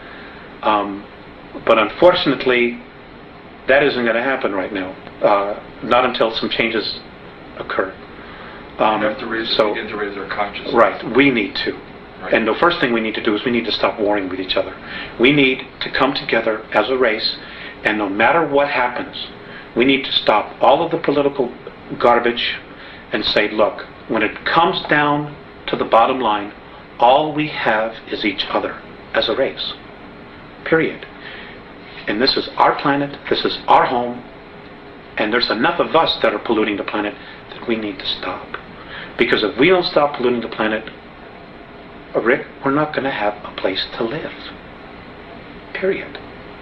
But unfortunately, that isn't going to happen right now, not until some changes occur. We have to begin to raise our consciousness. Right, we need to. Right. And the first thing we need to do is we need to stop warring with each other. We need to come together as a race, and no matter what happens, we need to stop all of the political garbage and say, look, when it comes down to the bottom line, all we have is each other as a race. Period. And this is our planet, this is our home, and there's enough of us that are polluting the planet that we need to stop. Because if we don't stop polluting the planet, Rick, we're not going to have a place to live. Period.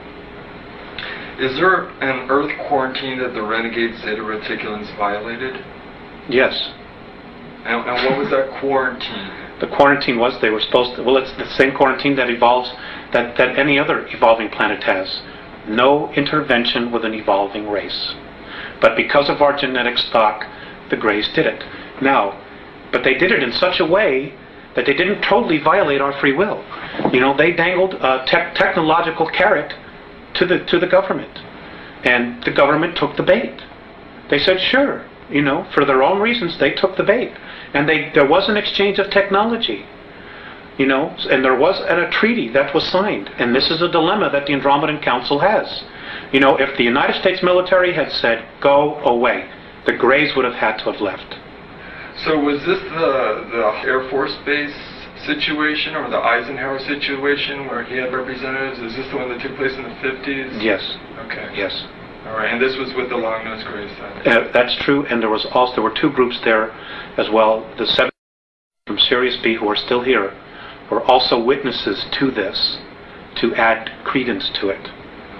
Is there an Earth quarantine that the renegade Zeta Reticulans violated? Yes. And what was that quarantine? The quarantine was they were supposed to, well, it's the same quarantine that evolves, that any other evolving planet has. No intervention with an evolving race. But because of our genetic stock, the Greys did it. Now, but they did it in such a way that they didn't totally violate our free will. You know, they dangled a technological carrot to the government, and the government took the bait. They said, sure, you know, for their own reasons, they took the bait, and there was an exchange of technology, you know, and there was a treaty that was signed, and this is a dilemma that the Andromedan Council has. You know, if the United States military had said, go away, the Greys would have had to have left. So was this the Air Force Base situation or the Eisenhower situation where he had representatives? Is this the one that took place in the 50s? Yes. Okay. Yes. All right, and this was with the Long-Nosed Greys then? That's true, and there were two groups there as well. The 7 from Sirius B, who are still here, were also witnesses to this, to add credence to it.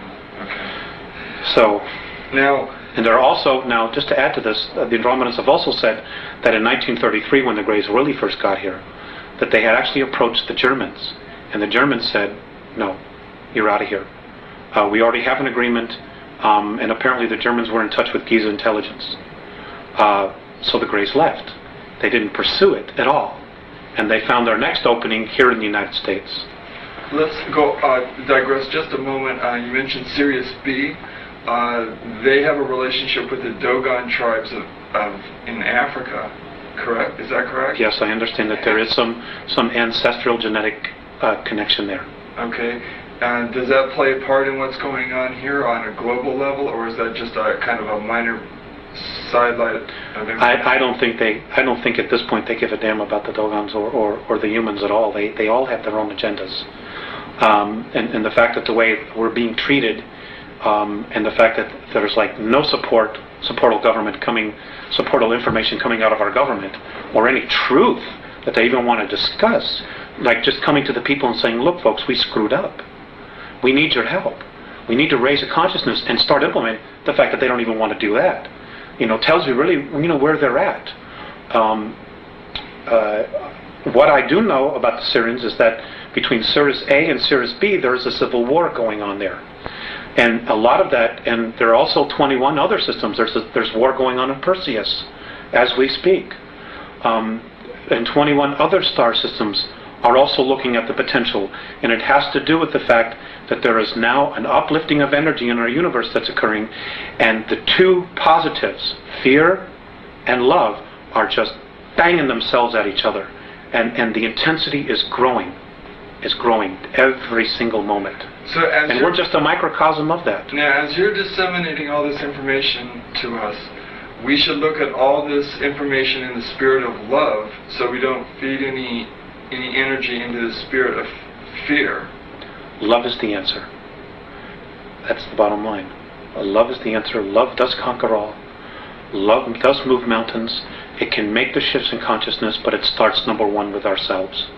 Okay. So, now, and there are also, now just to add to this, the Andromedans have also said that in 1933, when the Greys really first got here, that they had actually approached the Germans, and the Germans said, no, you're out of here. We already have an agreement, and apparently the Germans were in touch with Giza intelligence. So the Greys left. They didn't pursue it at all, and they found their next opening here in the United States. Let's go digress just a moment. You mentioned Sirius B. They have a relationship with the Dogon tribes in Africa, correct? Is that correct? Yes, I understand that there is some ancestral genetic connection there. Okay. And does that play a part in what's going on here on a global level, or is that just a kind of a minor sidelight? I don't think at this point they give a damn about the Dogons or the humans at all. They all have their own agendas. And the fact that the way we're being treated, and the fact that there's like no supportal government supportal information coming out of our government, or any truth that they even want to discuss, like just coming to the people and saying, look folks, we screwed up. We need your help. We need to raise a consciousness and start implementing the fact that they don't even want to do that. tells you really, where they're at. What I do know about the Sirians is that between Sirius A and Sirius B, there is a civil war going on there. And a lot of that, and there are also 21 other systems. There's war going on in Perseus as we speak. And 21 other star systems are also looking at the potential. And it has to do with the fact that there is now an uplifting of energy in our universe that's occurring. And the two positives, fear and love, are just banging themselves at each other. And the intensity is growing every single moment. So and we're just a microcosm of that. Now, as you're disseminating all this information to us, we should look at all this information in the spirit of love, so we don't feed any energy into the spirit of fear. Love is the answer. That's the bottom line. Love is the answer. Love does conquer all. Love does move mountains. It can make the shifts in consciousness, but it starts, number one, with ourselves.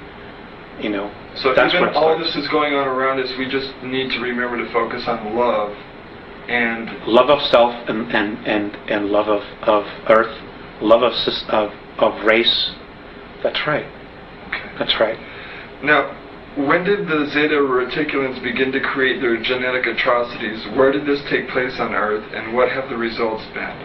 So that's even where all this is going on around us, we just need to remember to focus on love and love of self and love of earth, love of race. That's right. Okay. That's right. Now, when did the Zeta Reticulans begin to create their genetic atrocities? Where did this take place on Earth, and what have the results been?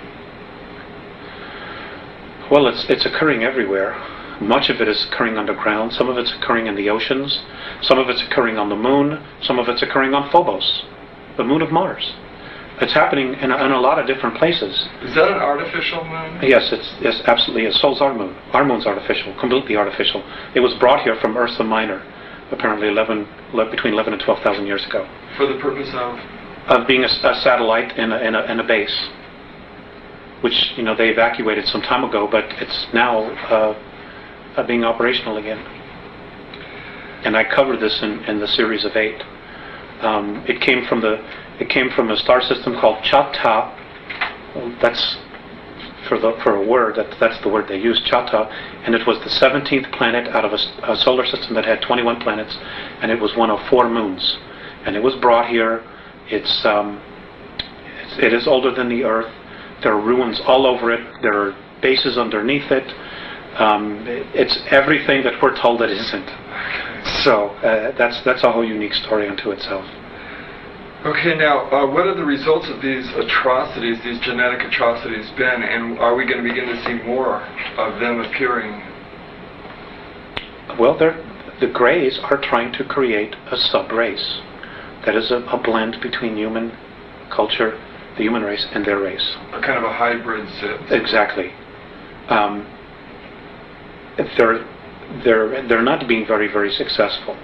Well, it's occurring everywhere. Much of it is occurring underground. Some of it's occurring in the oceans. Some of it's occurring on the moon. Some of it's occurring on Phobos, the moon of Mars. It's happening in a lot of different places. Is that an artificial moon? Yes, yes, absolutely. So's our moon. Our moon's artificial, completely artificial. It was brought here from Ursa Minor, apparently between 11 and 12,000 years ago. For the purpose of? Of being a satellite in a base, which they evacuated some time ago, but it's now being operational again. And I covered this in the series of 8. It came from a star system called Chata. That's for a word. That's the word they used, Chata. And it was the 17th planet out of a solar system that had 21 planets, and it was one of 4 moons. And it was brought here. It is older than the Earth. There are ruins all over it. There are bases underneath it. It's everything that we're told it isn't. So that's a whole unique story unto itself. Okay, now what are the results of these atrocities, these genetic atrocities, been, and are we going to begin to see more of them appearing? Well, the Greys are trying to create a sub-race that is a blend between human culture, the human race, and their race. A kind of a hybrid Sith. Exactly. They're not being very, very successful.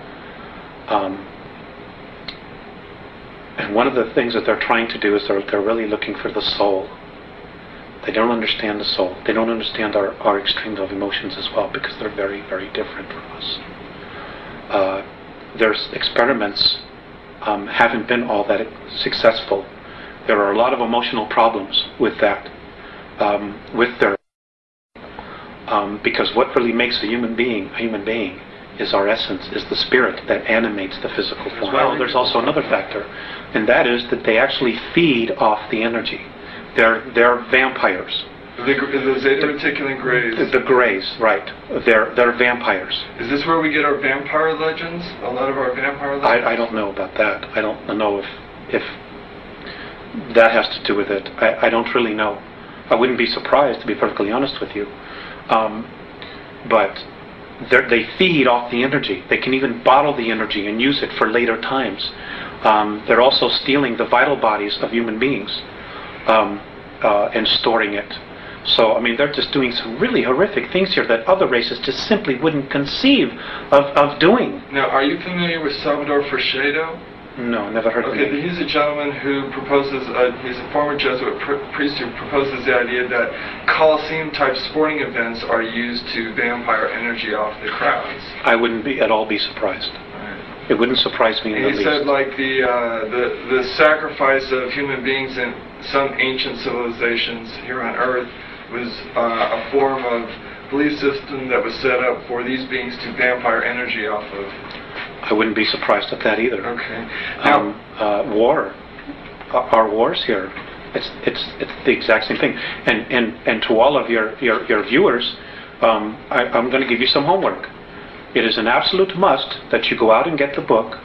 And one of the things that they're trying to do is they're really looking for the soul. They don't understand the soul. They don't understand our extreme of emotions as well, because they're very, very different from us. Their experiments haven't been all that successful. There are a lot of emotional problems with that, with their because what really makes a human being is our essence, is the spirit that animates the physical form. Well, there's also another factor, and that is that they actually feed off the energy. They're vampires. The Zeta Reticulan Greys. The Greys, right. They're vampires. Is this where we get our vampire legends? A lot of our vampire legends? I don't know about that. I don't know if that has to do with it. I don't really know. I wouldn't be surprised, to be perfectly honest with you. But they feed off the energy. They can even bottle the energy and use it for later times. They're also stealing the vital bodies of human beings and storing it. So, I mean, they're just doing some really horrific things here that other races just simply wouldn't conceive of doing. Now, are you familiar with Salvador Fresedo? No, never heard of him. Okay, he's a gentleman who proposes, he's a former Jesuit priest who proposes the idea that Colosseum-type sporting events are used to vampire energy off the crowds. I wouldn't at all be surprised. Right. It wouldn't surprise me in the least. He said, like, the sacrifice of human beings in some ancient civilizations here on Earth was a form of belief system that was set up for these beings to vampire energy off of. I wouldn't be surprised at that either. Okay. Now, Our wars here, It's the exact same thing. And to all of your viewers, I'm going to give you some homework. It is an absolute must that you go out and get the book,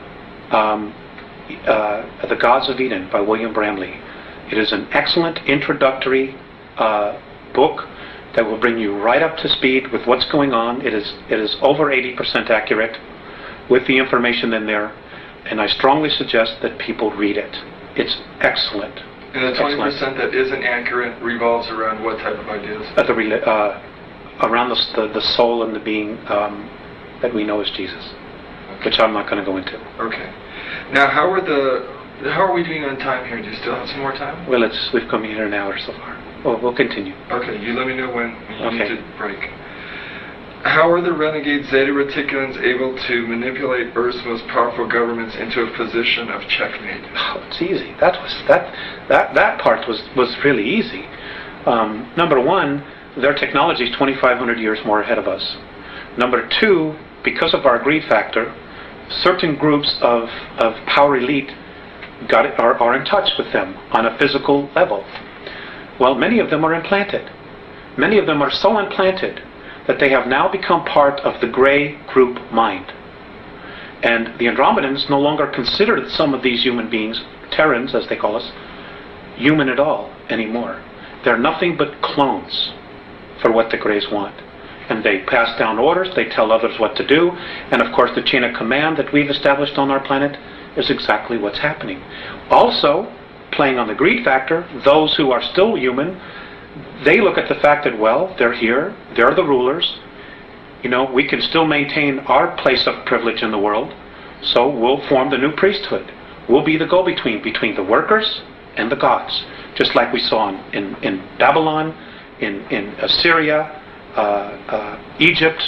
The Gods of Eden by William Bramley. It is an excellent introductory book that will bring you right up to speed with what's going on. It is over 80% accurate with the information in there, and I strongly suggest that people read it. It's excellent. And the 20% that isn't accurate revolves around what type of ideas? Around the soul and the being that we know as Jesus, okay, which I'm not going to go into. Okay. Now, how are we doing on time here? Do you still have some more time? Well, we've come here an hour so far. Well, we'll continue. Okay, you let me know when you need to break. How are the renegade Zeta Reticulans able to manipulate Earth's most powerful governments into a position of checkmate? Oh, it's easy. That part was really easy. Number one, their technology is 2,500 years more ahead of us. Number two, because of our greed factor, certain groups of power elite are in touch with them on a physical level. Well, many of them are implanted. Many of them are so implanted that they have now become part of the gray group mind. And the Andromedans no longer consider some of these human beings, Terrans as they call us, human at all anymore. They're nothing but clones for what the Greys want. And they pass down orders, they tell others what to do, and of course the chain of command that we've established on our planet is exactly what's happening. Also, playing on the greed factor, those who are still human, they look at the fact that, well, they're here, they're the rulers, we can still maintain our place of privilege in the world, so we'll form the new priesthood. We'll be the go-between between the workers and the gods, just like we saw in Babylon, in Assyria, Egypt.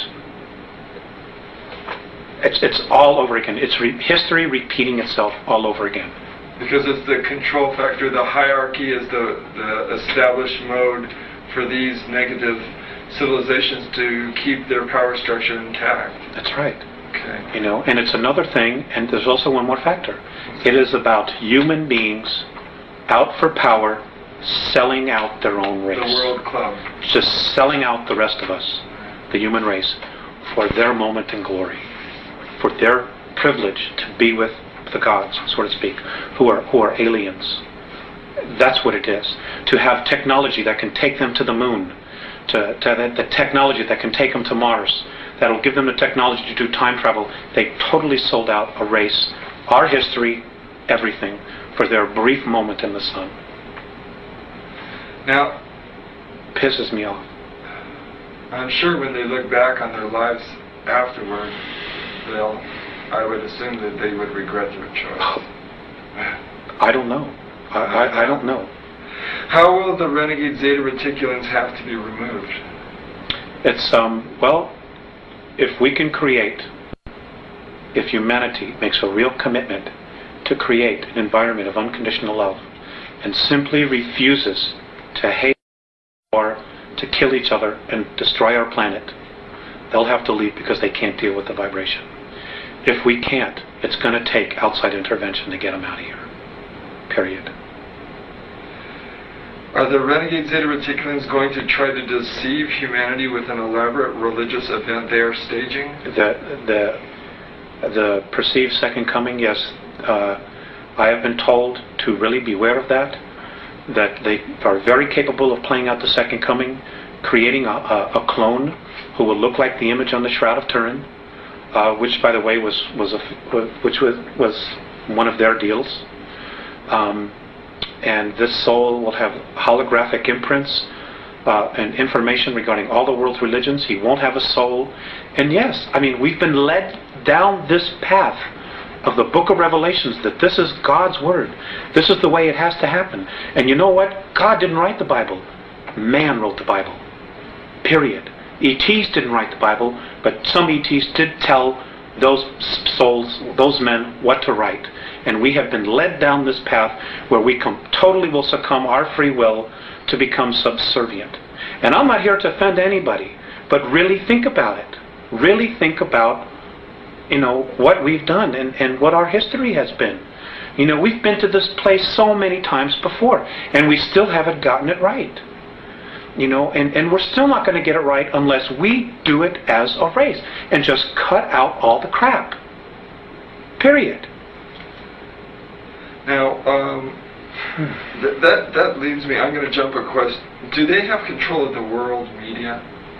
It's all over again. It's history repeating itself all over again. Because it's the control factor, the hierarchy is the established mode for these negative civilizations to keep their power structure intact. That's right. Okay. And it's another thing, and there's also one more factor. It is about human beings out for power, selling out their own race. The World Club. Just selling out the rest of us, the human race, for their moment in glory, for their privilege to be with the gods, so to speak, who are aliens. That's what it is. To have technology that can take them to the moon, to have the technology that can take them to Mars, that'll give them the technology to do time travel. They totally sold out a race, our history, everything, for their brief moment in the sun. Now, pisses me off. I'm sure when they look back on their lives afterward, I would assume that they would regret their choice. I don't know. I don't know. How will the renegade Zeta Reticulans have to be removed? It's, well, if we can create, if humanity makes a real commitment to create an environment of unconditional love and simply refuses to hate or to kill each other and destroy our planet, they'll have to leave because they can't deal with the vibration. If we can't, it's going to take outside intervention to get them out of here. Period. Are the renegade Zeta Reticulans going to try to deceive humanity with an elaborate religious event they are staging? The perceived second coming, yes. I have been told to really beware of that they are very capable of playing out the second coming, creating a clone who will look like the image on the Shroud of Turin, which, by the way, was one of their deals. And this soul will have holographic imprints and information regarding all the world's religions. He won't have a soul. And yes, we've been led down this path of the book of Revelations, that this is God's word. This is the way it has to happen. And you know what? God didn't write the Bible. Man wrote the Bible. Period. ETs didn't write the Bible, but some ETs did tell those souls, those men, what to write. And we have been led down this path where we totally will succumb our free will to become subservient. And I'm not here to offend anybody, but really think about it. Really think about what we've done and what our history has been. You know, we've been to this place so many times before, and we still haven't gotten it right. You know, and we're still not going to get it right unless we do it as a race and just cut out all the crap. Period. Now, that leaves me, I'm going to jump a question. Do they have control of the world media?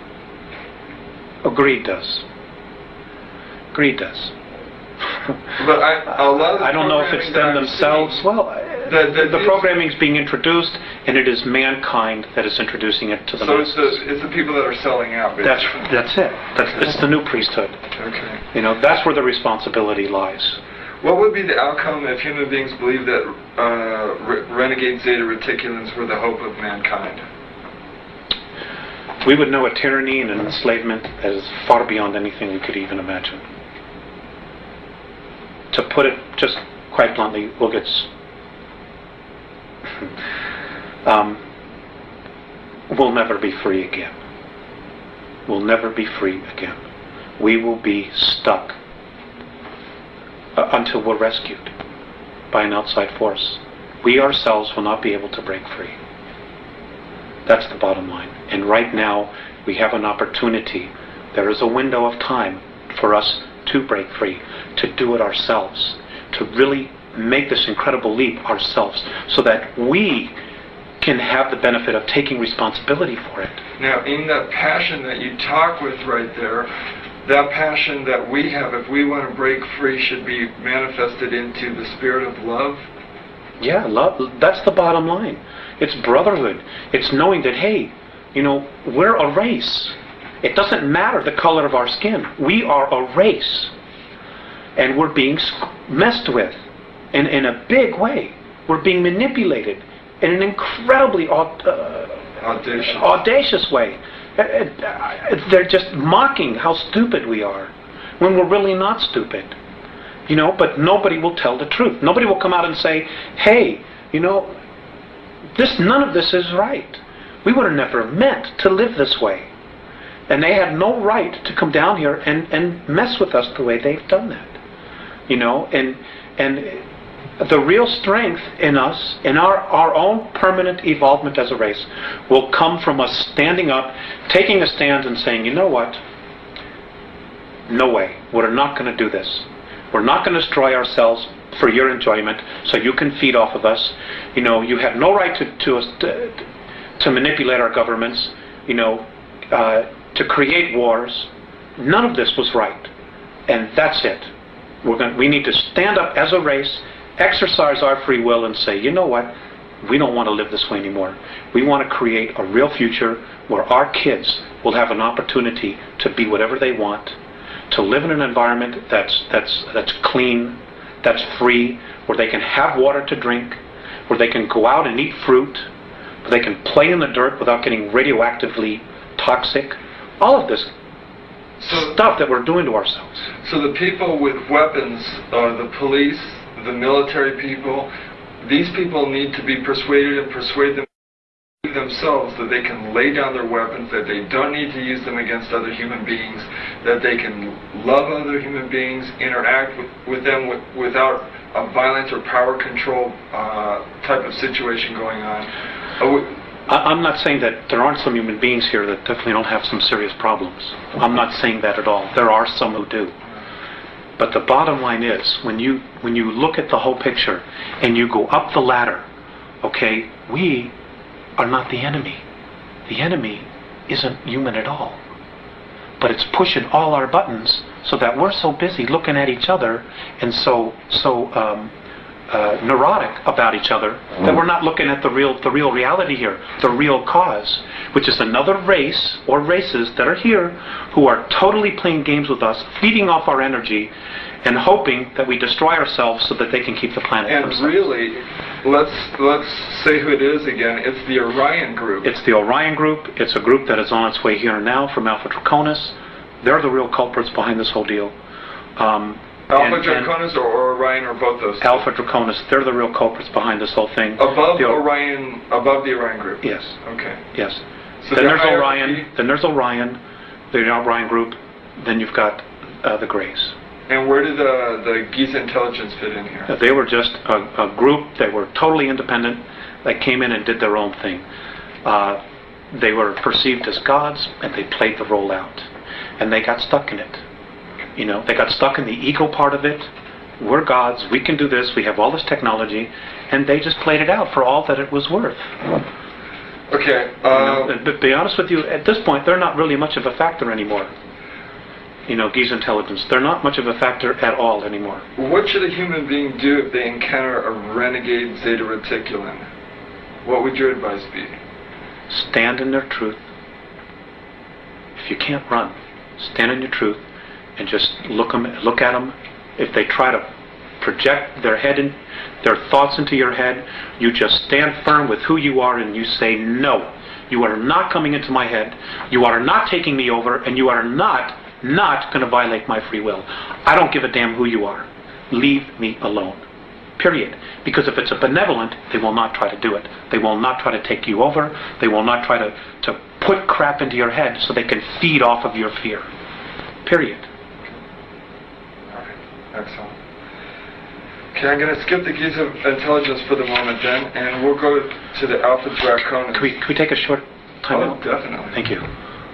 Greed does. Greed does. But a lot of the I don't know if it's them themselves. Well, the programming is being introduced, and it is mankind that is introducing it to the masses. So it's the people that are selling out, basically. That's it. It's the new priesthood. Okay. You know, that's where the responsibility lies. What would be the outcome if human beings believed that renegade Zeta Reticulans were the hope of mankind? We would know a tyranny and an enslavement that is far beyond anything we could even imagine. To put it just quite bluntly, we'll never be free again. We'll never be free again. We will be stuck until we're rescued by an outside force. We ourselves will not be able to break free. That's the bottom line. And right now, we have an opportunity. There is a window of time for us to break free, to do it ourselves, to really make this incredible leap ourselves, so that we can have the benefit of taking responsibility for it. Now, in that passion that you talk with right there, that passion that we have, if we want to break free, should be manifested into the spirit of love? Yeah, love. That's the bottom line. It's brotherhood. It's knowing that, hey, you know, we're a race. It doesn't matter the color of our skin. We are a race. And we're being messed with in a big way. We're being manipulated in an incredibly audacious way. They're just mocking how stupid we are when we're really not stupid. You know, but nobody will tell the truth. Nobody will come out and say, hey, you know, none of this is right. We would have never meant to live this way. And they had no right to come down here and mess with us the way they've done that. You know, and the real strength in us, in our own permanent evolvement as a race, will come from us standing up, taking a stand and saying, you know what? No way. We're not going to do this. We're not going to destroy ourselves for your enjoyment so you can feed off of us. You know, you have no right to manipulate our governments, you know, to create wars. None of this was right. And that's it. We need to stand up as a race, exercise our free will and say, you know what? We don't want to live this way anymore. We want to create a real future where our kids will have an opportunity to be whatever they want, to live in an environment that's clean, that's free, where they can have water to drink, where they can go out and eat fruit, where they can play in the dirt without getting radioactively toxic. All of this stuff that we're doing to ourselves. So the people with weapons, the police, the military people, these people need to be persuaded and persuade themselves that they can lay down their weapons, that they don't need to use them against other human beings, that they can love other human beings, interact with them without a violence or power control type of situation going on. I'm not saying that there aren't some human beings here that definitely don't have some serious problems. I'm not saying that at all. There are some who do. But the bottom line is, when you look at the whole picture and you go up the ladder, okay, we are not the enemy. The enemy isn't human at all. But it's pushing all our buttons so that we're so busy looking at each other and so neurotic about each other that we're not looking at the real reality here, the real cause, which is another race or races that are here who are totally playing games with us, feeding off our energy and hoping that we destroy ourselves so that they can keep the planet for themselves. And really, let's say who it is again. It's the Orion group. It's the Orion group. It's a group that is on its way here and now from Alpha Draconis. They're the real culprits behind this whole deal. Alpha Draconis or Orion, or both those two? Alpha Draconis, they're the real culprits behind this whole thing. Above the Orion group? Yes. Okay. Yes. So then there's Orion, the Orion group, then you've got the Greys. And where did the Giza intelligence fit in here? They were just a group. They were totally independent. They came in and did their own thing. They were perceived as gods, and they played the role out. And they got stuck in it. You know, they got stuck in the ego part of it. We're gods. We can do this. We have all this technology, and they just played it out for all that it was worth. Okay. But to be honest with you, at this point, they're not really much of a factor anymore. You know, Giza intelligence. They're not much of a factor at all anymore. What should a human being do if they encounter a renegade Zeta Reticulan? What would your advice be? Stand in their truth. If you can't run, stand in your truth and just look at them. If they try to project their thoughts into your head, you just stand firm with who you are and you say, no, you are not coming into my head. You are not taking me over, and you are not going to violate my free will. I don't give a damn who you are. Leave me alone. Period. Because if it's a benevolent, they will not try to do it. They will not try to take you over. They will not try to put crap into your head so they can feed off of your fear. Period. All right. Excellent. Okay, I'm going to skip the Giza intelligence for the moment then, and we'll go to the Alpha Draconis. Can we take a short time out? Oh, definitely. Thank you.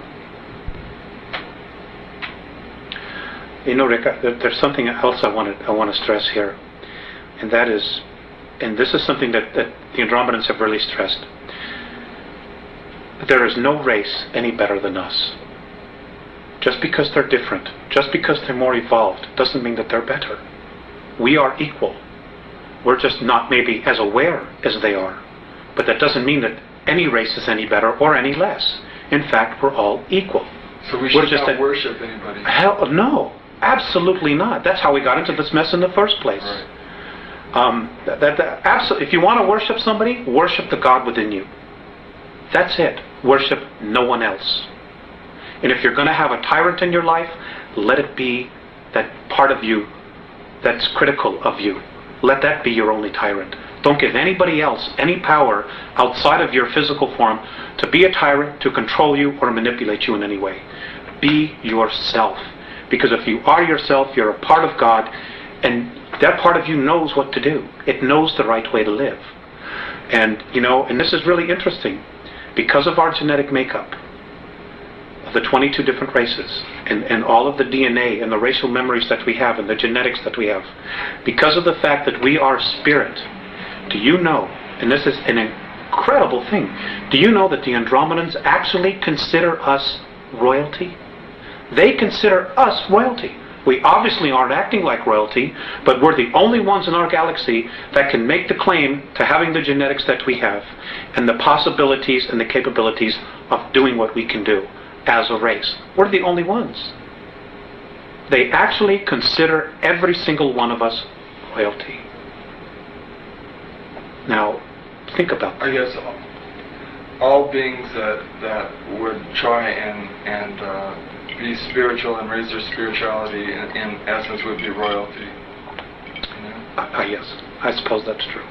You know, Rick, there's something else I want to stress here, and that is, and this is something that the Andromedans have really stressed. There is no race any better than us. Just because they're different, just because they're more evolved, doesn't mean that they're better. We are equal. We're just not maybe as aware as they are, but that doesn't mean that any race is any better or any less. In fact, we're all equul. So we should not worship anybody. Hell, no. Absolutely not. That's how we got into this mess in the first place. Right. Absolutely. If you want to worship somebody, worship the God within you. That's it. Worship no one else. And if you're going to have a tyrant in your life, let it be that part of you that's critical of you. Let that be your only tyrant. Don't give anybody else any power outside of your physical form to be a tyrant, to control you, or manipulate you in any way. Be yourself. Because if you are yourself, you're a part of God, and that part of you knows what to do. It knows the right way to live. And, you know, and this is really interesting. Because of our genetic makeup, of the 22 different races, and all of the DNA and the racial memories that we have and the genetics that we have, because of the fact that we are spirit, do you know, and this is an incredible thing, do you know that the Andromedans actually consider us royalty? They consider us royalty. We obviously aren't acting like royalty, but we're the only ones in our galaxy that can make the claim to having the genetics that we have and the possibilities and the capabilities of doing what we can do as a race. We're the only ones. They actually consider every single one of us royalty. Now, think about that. I guess all beings that would try and be spiritual and raise their spirituality in essence would be royalty. Yes, I suppose that's true.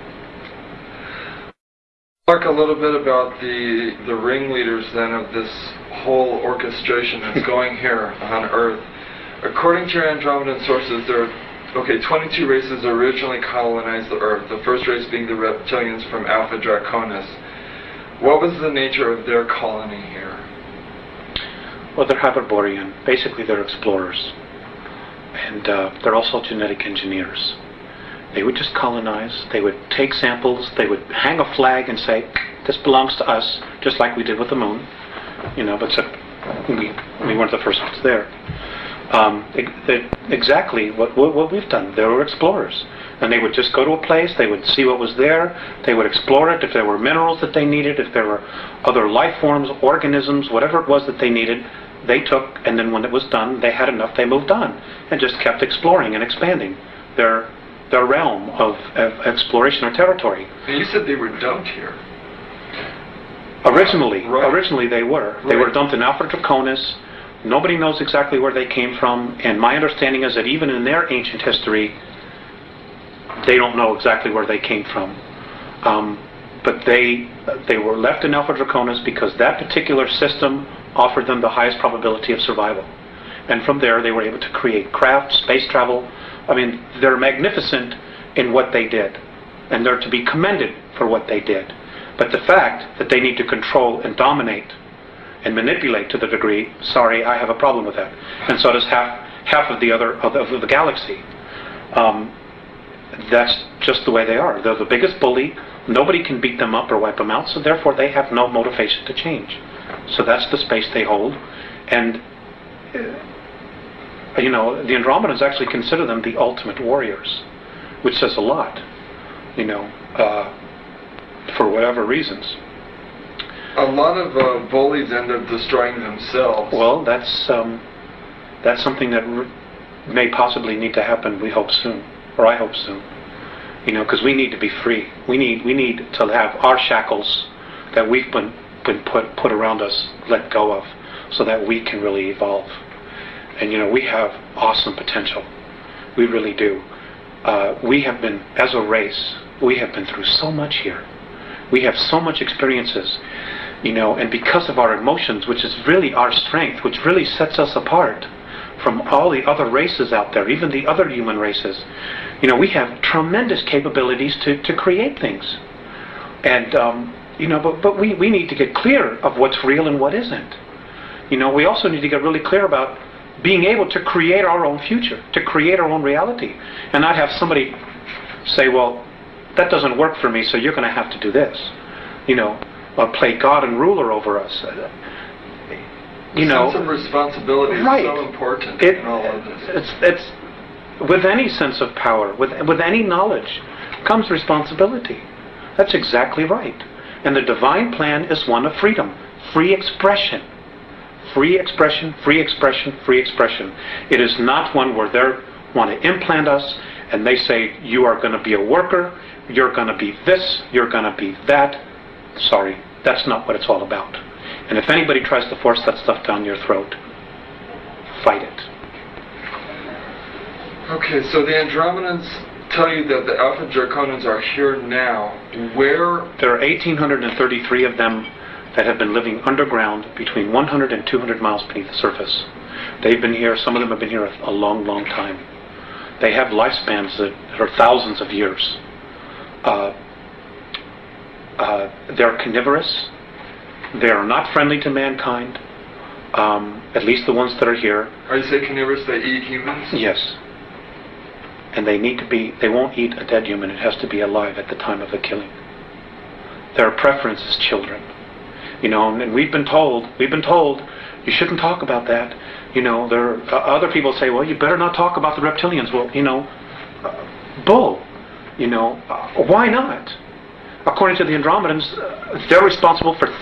Talk a little bit about the ringleaders then of this whole orchestration that's going here on Earth. According to your Andromedan sources, there are 22 races originally colonized the Earth, the first race being the reptilians from Alpha Draconis. What was the nature of their colony here? Well, they're Hyperborean. Basically, they're explorers. And they're also genetic engineers. They would just colonize. They would take samples. They would hang a flag and say, this belongs to us, just like we did with the moon. You know, but we weren't the first ones there. Exactly what we've done. They were explorers. And they would just go to a place, they would see what was there, they would explore it, if there were minerals that they needed, if there were other life forms, organisms, whatever it was that they needed, they took, and then when it was done, they had enough, they moved on, and just kept exploring and expanding their realm of exploration or territory. And you said they were dumped here. Originally they were. Right. They were dumped in Alpha Draconis. Nobody knows exactly where they came from, and my understanding is that even in their ancient history, they don't know exactly where they came from. But they were left in Alpha Draconis because that particular system offered them the highest probability of survival. And from there, they were able to create craft, space travel. I mean, they're magnificent in what they did. And they're to be commended for what they did. But the fact that they need to control and dominate and manipulate to the degree, sorry, I have a problem with that. And so does half of the galaxy. That's just the way they are. They're the biggest bully. Nobody can beat them up or wipe them out, so therefore they have no motivation to change. So that's the space they hold. And the Andromedans actually consider them the ultimate warriors, which says a lot, for whatever reasons. A lot of bullies end up destroying themselves. Well, that's something that may possibly need to happen, we hope soon, or I hope soon. Because we need to be free. We need to have our shackles that we've been put around us let go of, so that we can really evolve. And we have awesome potential. We really do. We have been, as a race, we have been through so much here. We have so much experiences, and because of our emotions, which is really our strength, which really sets us apart from all the other races out there, even the other human races, we have tremendous capabilities to create things. And, but we need to get clear of what's real and what isn't. We also need to get really clear about being able to create our own future, to create our own reality, and not have somebody say, well, that doesn't work for me, so you're going to have to do this, or play God and ruler over us. Sense of responsibility is right. So important in all of this. It's with any sense of power, with any knowledge, comes responsibility. That's exactly right. And the divine plan is one of freedom, free expression. Free expression, free expression, free expression. It is not one where they want to implant us and they say, you are going to be a worker, you're going to be this, you're going to be that. Sorry, that's not what it's all about. And if anybody tries to force that stuff down your throat, fight it. Okay, so the Andromedans tell you that the Alpha Draconans are here now. Where? There are 1,833 of them that have been living underground between 100 and 200 miles beneath the surface. They've been here, some of them have been here a long, long time. They have lifespans that are thousands of years. They're carnivorous. They are not friendly to mankind, at least the ones that are here. Are you saying carnivorous, they eat humans? Yes. And they won't eat a dead human. It has to be alive at the time of the killing. Their preference is children. And we've been told, you shouldn't talk about that. There are other people say, well, you better not talk about the reptilians. Well, bull. Why not? According to the Andromedans, they're responsible for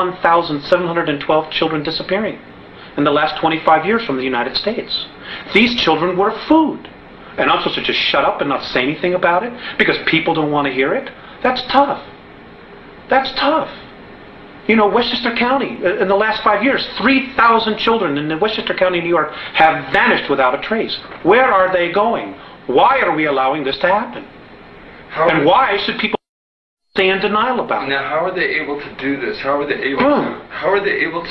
31,712 children disappearing in the last 25 years from the United States. These children were food. And I'm supposed to just shut up and not say anything about it because people don't want to hear it? That's tough. That's tough. Westchester County, in the last 5 years, 3,000 children in Westchester County, New York, have vanished without a trace. Where are they going? Why are we allowing this to happen? And why should people stay in denial about it? Now, how are they able to do this? How are they able to? How are they able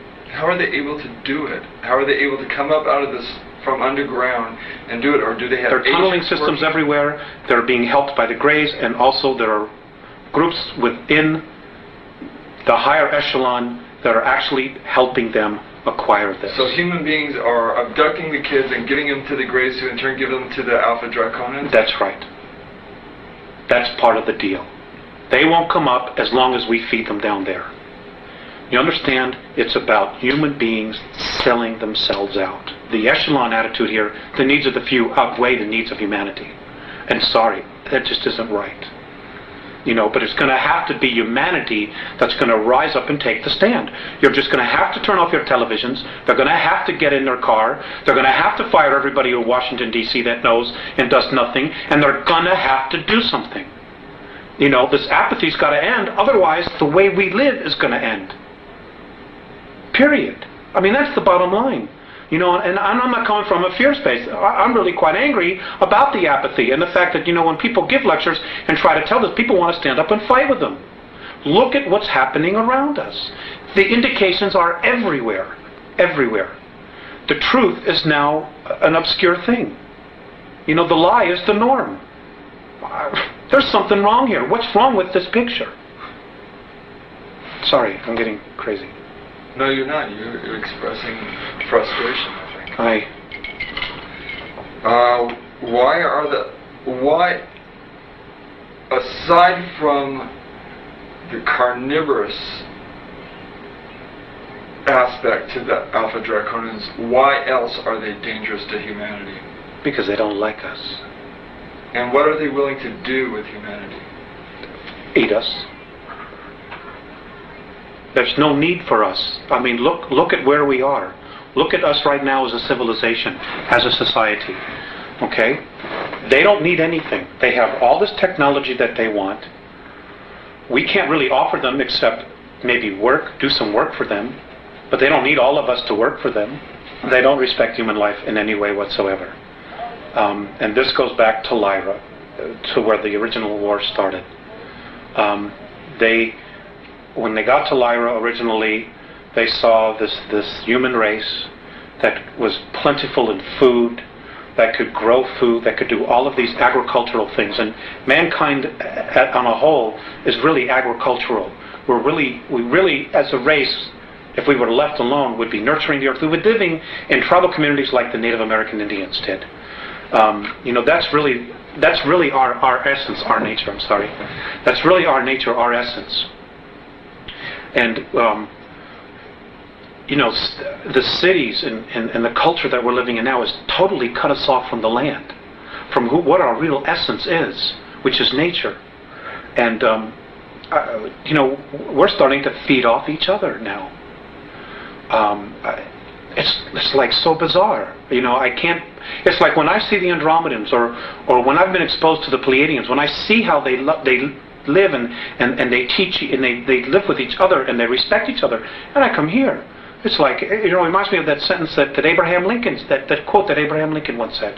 to do it? How are they able to come up out of this from underground and do it, or do they have? There are tunneling systems everywhere. They're being helped by the Greys, and also there are groups within the higher echelon that are actually helping them acquire this. So human beings are abducting the kids and giving them to the Greys, who in turn give them to the Alpha Draconans? That's right. That's part of the deal. They won't come up as long as we feed them down there. You understand? It's about human beings selling themselves out. The echelon attitude here, the needs of the few outweigh the needs of humanity. And sorry, that just isn't right. But it's going to have to be humanity that's going to rise up and take the stand. You're just going to have to turn off your televisions. They're going to have to get in their car. They're going to have to fire everybody in Washington, D.C. that knows and does nothing. And they're going to have to do something. This apathy's got to end. Otherwise, the way we live is going to end. Period. I mean, that's the bottom line. And I'm not coming from a fear space. I'm really quite angry about the apathy and the fact that, when people give lectures and try to tell this, people want to stand up and fight with them. Look at what's happening around us. The indications are everywhere. Everywhere. the truth is now an obscure thing. You know, the lie is the norm. There's something wrong here. What's wrong with this picture? Sorry, I'm getting crazy. No, you're not. You're expressing frustration, I think. Why, aside from the carnivorous aspect to the Alpha Draconans, why else are they dangerous to humanity? Because they don't like us. And what are they willing to do with humanity? Eat us. There's no need for us. I mean, look at where we are. Look at us right now as a civilization, as a society. Okay? They don't need anything. They have all this technology that they want. We can't really offer them except maybe do some work for them. But they don't need all of us to work for them. They don't respect human life in any way whatsoever. And this goes back to Lyra, to where the original war started. When they got to Lyra originally, they saw this human race that was plentiful in food, that could grow food, that could do all of these agricultural things. And mankind on a whole is really agricultural. We really, as a race, if we were left alone, would be nurturing the earth. We would be living in tribal communities like the Native American Indians did. That's really our essence, our nature, I'm sorry. That's really our nature, our essence. And, the cities and the culture that we're living in now has totally cut us off from the land, from what our real essence is, which is nature. And, we're starting to feed off each other now. It's like so bizarre. It's like when I see the Andromedans or when I've been exposed to the Pleiadians, when I see how they live and they teach and they live with each other and they respect each other, and I come here. It's like, it reminds me of that sentence that Abraham Lincoln, that quote that Abraham Lincoln once said.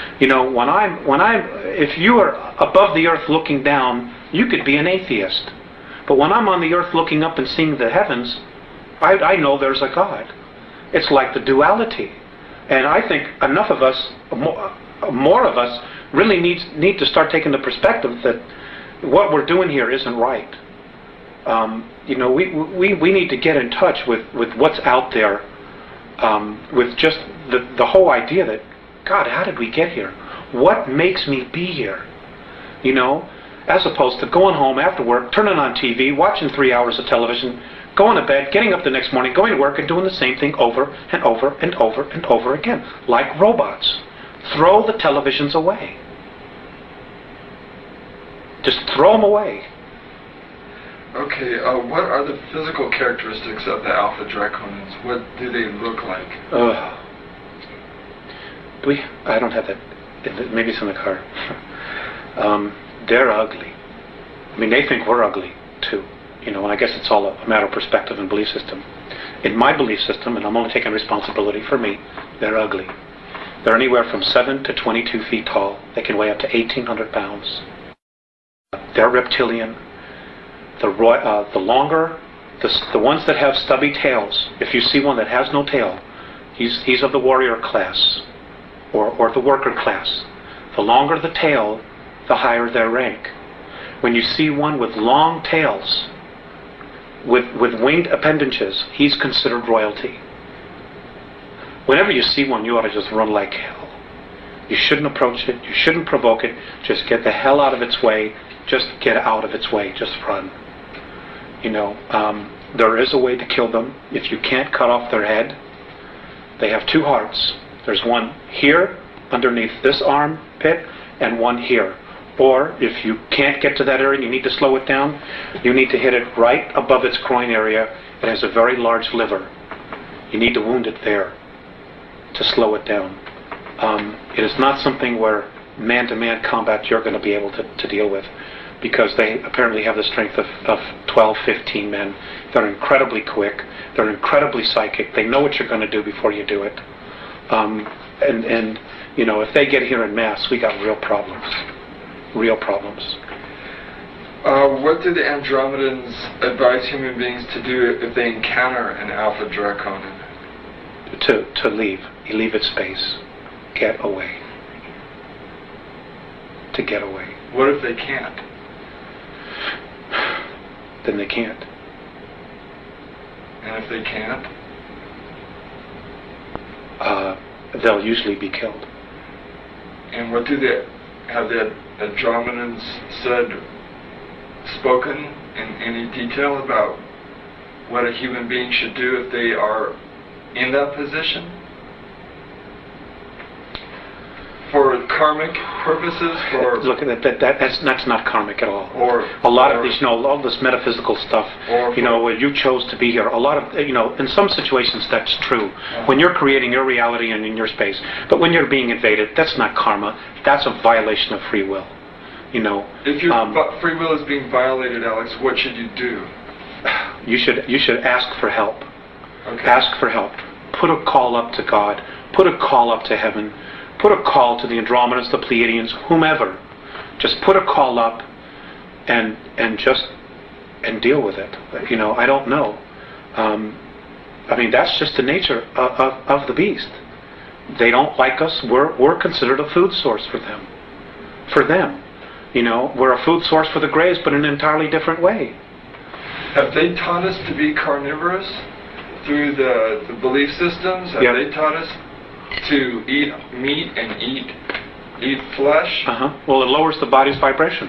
If you are above the earth looking down, you could be an atheist. But when I'm on the earth looking up and seeing the heavens, I know there's a God. It's like the duality. And I think enough of us, more of us, really need to start taking the perspective that what we're doing here isn't right. We need to get in touch with what's out there, with just the whole idea that, God, how did we get here? What makes me be here? As opposed to going home after work, turning on TV, watching 3 hours of television, going to bed, getting up the next morning, going to work, and doing the same thing over and over and over and over again, like robots. Throw the televisions away. Just throw them away. Okay, what are the physical characteristics of the Alpha Draconans? What do they look like? I don't have that. Maybe it's in the car. They're ugly. I mean, they think we're ugly, too. And I guess it's all a matter of perspective and belief system. In my belief system, and I'm only taking responsibility for me, they're ugly. They're anywhere from 7 to 22 feet tall. They can weigh up to 1,800 pounds. They're reptilian. The ones that have stubby tails, if you see one that has no tail, he's of the warrior class, or the worker class. The longer the tail, the higher their rank. When you see one with long tails, with winged appendages, he's considered royalty. Whenever you see one, you ought to just run like hell. You shouldn't approach it. You shouldn't provoke it. Just get the hell out of its way. Just get out of its way. Just run. There is a way to kill them. If you can't cut off their head, they have two hearts. There's one here, underneath this armpit, and one here. Or if you can't get to that area and you need to slow it down, you need to hit it right above its groin area. It has a very large liver. You need to wound it there to slow it down. It is not something where man-to-man combat you're going to be able to deal with, because they apparently have the strength of 12, 15 men. They're incredibly quick. They're incredibly psychic. They know what you're going to do before you do it. If they get here en masse, we got real problems. Real problems. What do the Andromedans advise human beings to do if they encounter an Alpha Draconan? To leave. You leave it space. Get away. To get away. What if they can't? Then they can't. And if they can't? They'll usually be killed. And what do have the Andromedans spoken in any detail about what a human being should do if they are in that position? For karmic purposes? Look, that's not karmic at all. Or a lot of these, all this metaphysical stuff, where you chose to be here, a lot of, in some situations that's true. When you're creating your reality and in your space. But when you're being invaded, that's not karma. That's a violation of free will. If your free will is being violated, Alex, what should you do? You should ask for help. Okay. Ask for help. Put a call up to God. Put a call up to heaven. Put a call to the Andromedans, the Pleiadians, whomever. Just put a call up and deal with it. I don't know. That's just the nature of the beast. They don't like us. We're considered a food source for them. For them. We're a food source for the Greys, but in an entirely different way. Have they taught us to be carnivorous through the belief systems? Have they taught us to eat meat and eat flesh? Well, it lowers the body's vibration.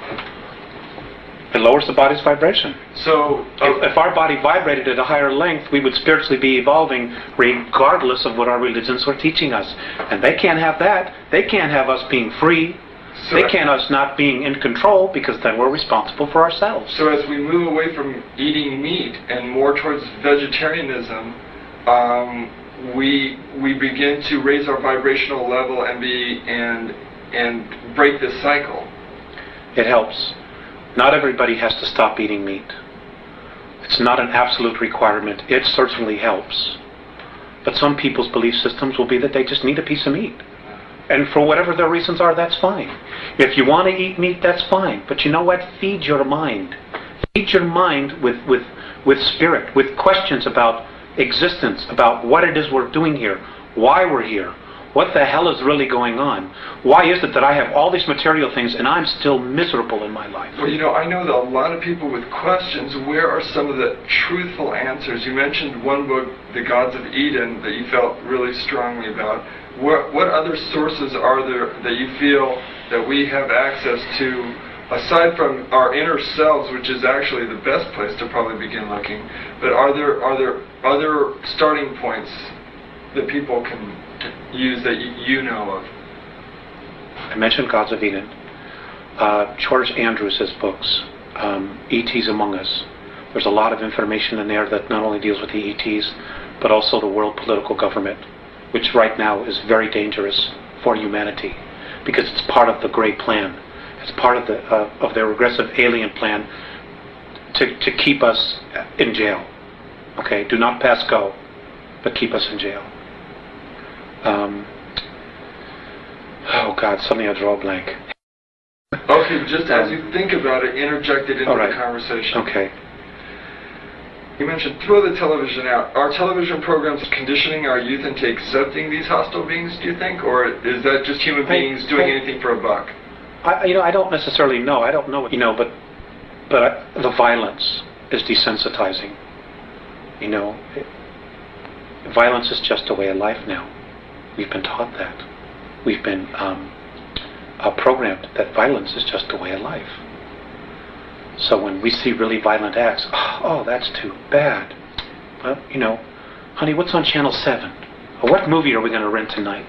It lowers the body's vibration. So, if our body vibrated at a higher length, we would spiritually be evolving regardless of what our religions were teaching us. And they can't have that. They can't have us being free. They can't have us not being in control, because then we're responsible for ourselves. So as we move away from eating meat and more towards vegetarianism, we begin to raise our vibrational level and break this cycle. It helps. Not everybody has to stop eating meat. It's not an absolute requirement. It certainly helps. But some people's belief systems will be that they just need a piece of meat. And for whatever their reasons are, that's fine. If you want to eat meat, that's fine. But you know what? Feed your mind. Feed your mind with spirit, with questions about existence, about what it is we're doing here, why we're here, what the hell is really going on, why is it that I have all these material things and I'm still miserable in my life? Well, I know that a lot of people with questions, where are some of the truthful answers? You mentioned one book, The Gods of Eden, that you felt really strongly about. What other sources are there that you feel that we have access to, aside from our inner selves, which is actually the best place to probably begin looking? But are there other starting points that people can use that you know of? I mentioned Gods of Eden. George Andrews' books, E.T.s Among Us. There's a lot of information in there that not only deals with the E.T.s, but also the world political government, which right now is very dangerous for humanity, because it's part of the Great Plan. It's part of their regressive alien plan to keep us in jail. Okay, do not pass go, but keep us in jail. Oh God, suddenly I draw a blank. Okay, just as you think about it, interject it into the conversation. Okay. You mentioned throw the television out. Are television programs conditioning our youth into accepting these hostile beings, do you think? Or is that just human beings doing anything for a buck? I don't necessarily know. I don't know, but the violence is desensitizing. Violence is just a way of life now. We've been taught that. We've been programmed that violence is just a way of life. So when we see really violent acts, oh, that's too bad. Well, honey, what's on Channel 7? Or what movie are we going to rent tonight?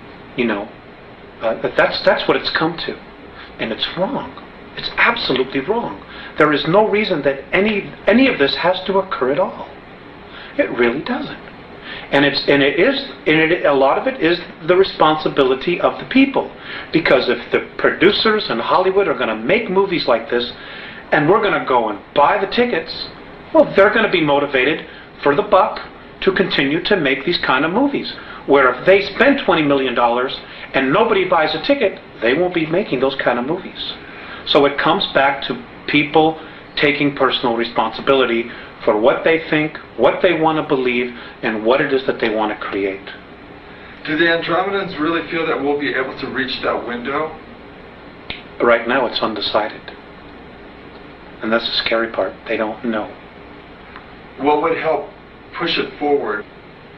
That's what it's come to. And it's wrong. It's absolutely wrong. There is no reason that any of this has to occur at all. It really doesn't. And a lot of it is the responsibility of the people. Because if the producers in Hollywood are going to make movies like this, and we're going to go and buy the tickets, well, they're going to be motivated for the buck to continue to make these kind of movies. Where if they spend $20 million and nobody buys a ticket, they won't be making those kind of movies. So it comes back to people taking personal responsibility for what they think, what they want to believe, and what it is that they want to create. Do the Andromedans really feel that we'll be able to reach that window? Right now it's undecided. And that's the scary part. They don't know. What would help push it forward?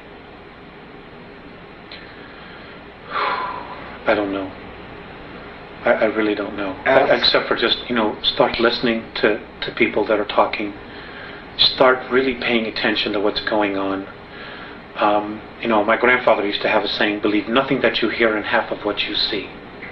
I don't know. I really don't know. Except for just, start listening to people that are talking. Start really paying attention to what's going on. My grandfather used to have a saying, believe nothing that you hear and half of what you see.